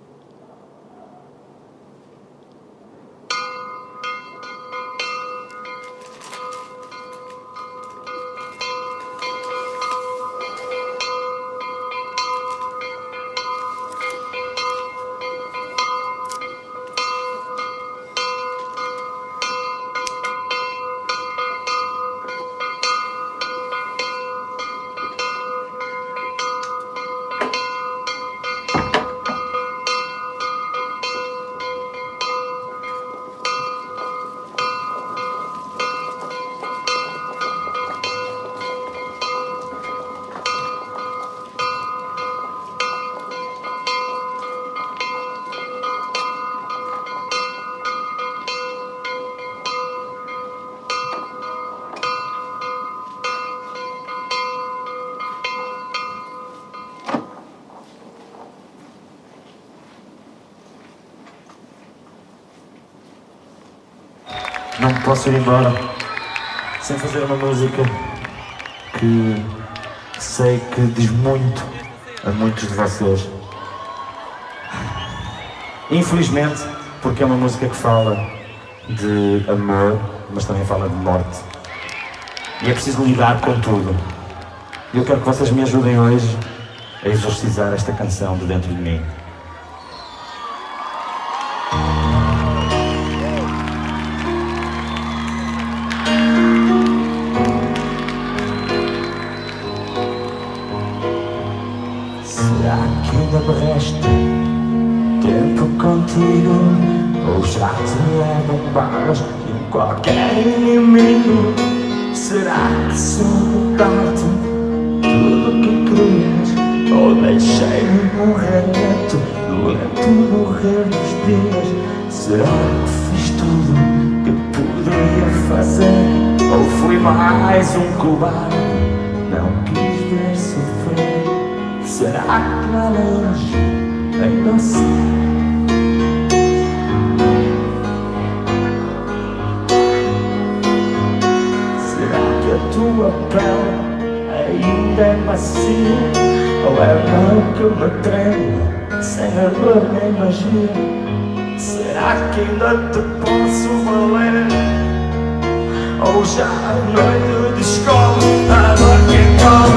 Não posso ir embora sem fazer uma música que sei que diz muito a muitos de vocês. Infelizmente, porque é uma música que fala de amor, mas também fala de morte. E é preciso lidar com tudo. E eu quero que vocês me ajudem hoje a exorcizar esta canção de dentro de mim. Resta tempo contigo, ou já te levam balas em qualquer inimigo? Será que soube dar-te tudo o que querias, ou deixei-me morrer lento morrer dos dias? Será que fiz tudo que poderia fazer, ou fui mais um cobarde, não quis ver sofrer? Será que lá longe ainda sei? Será que a tua pele ainda é macia, ou é mão que me treme sem a dor nem magia? Será que ainda te posso valer, ou já a noite de escola, a dor que encola?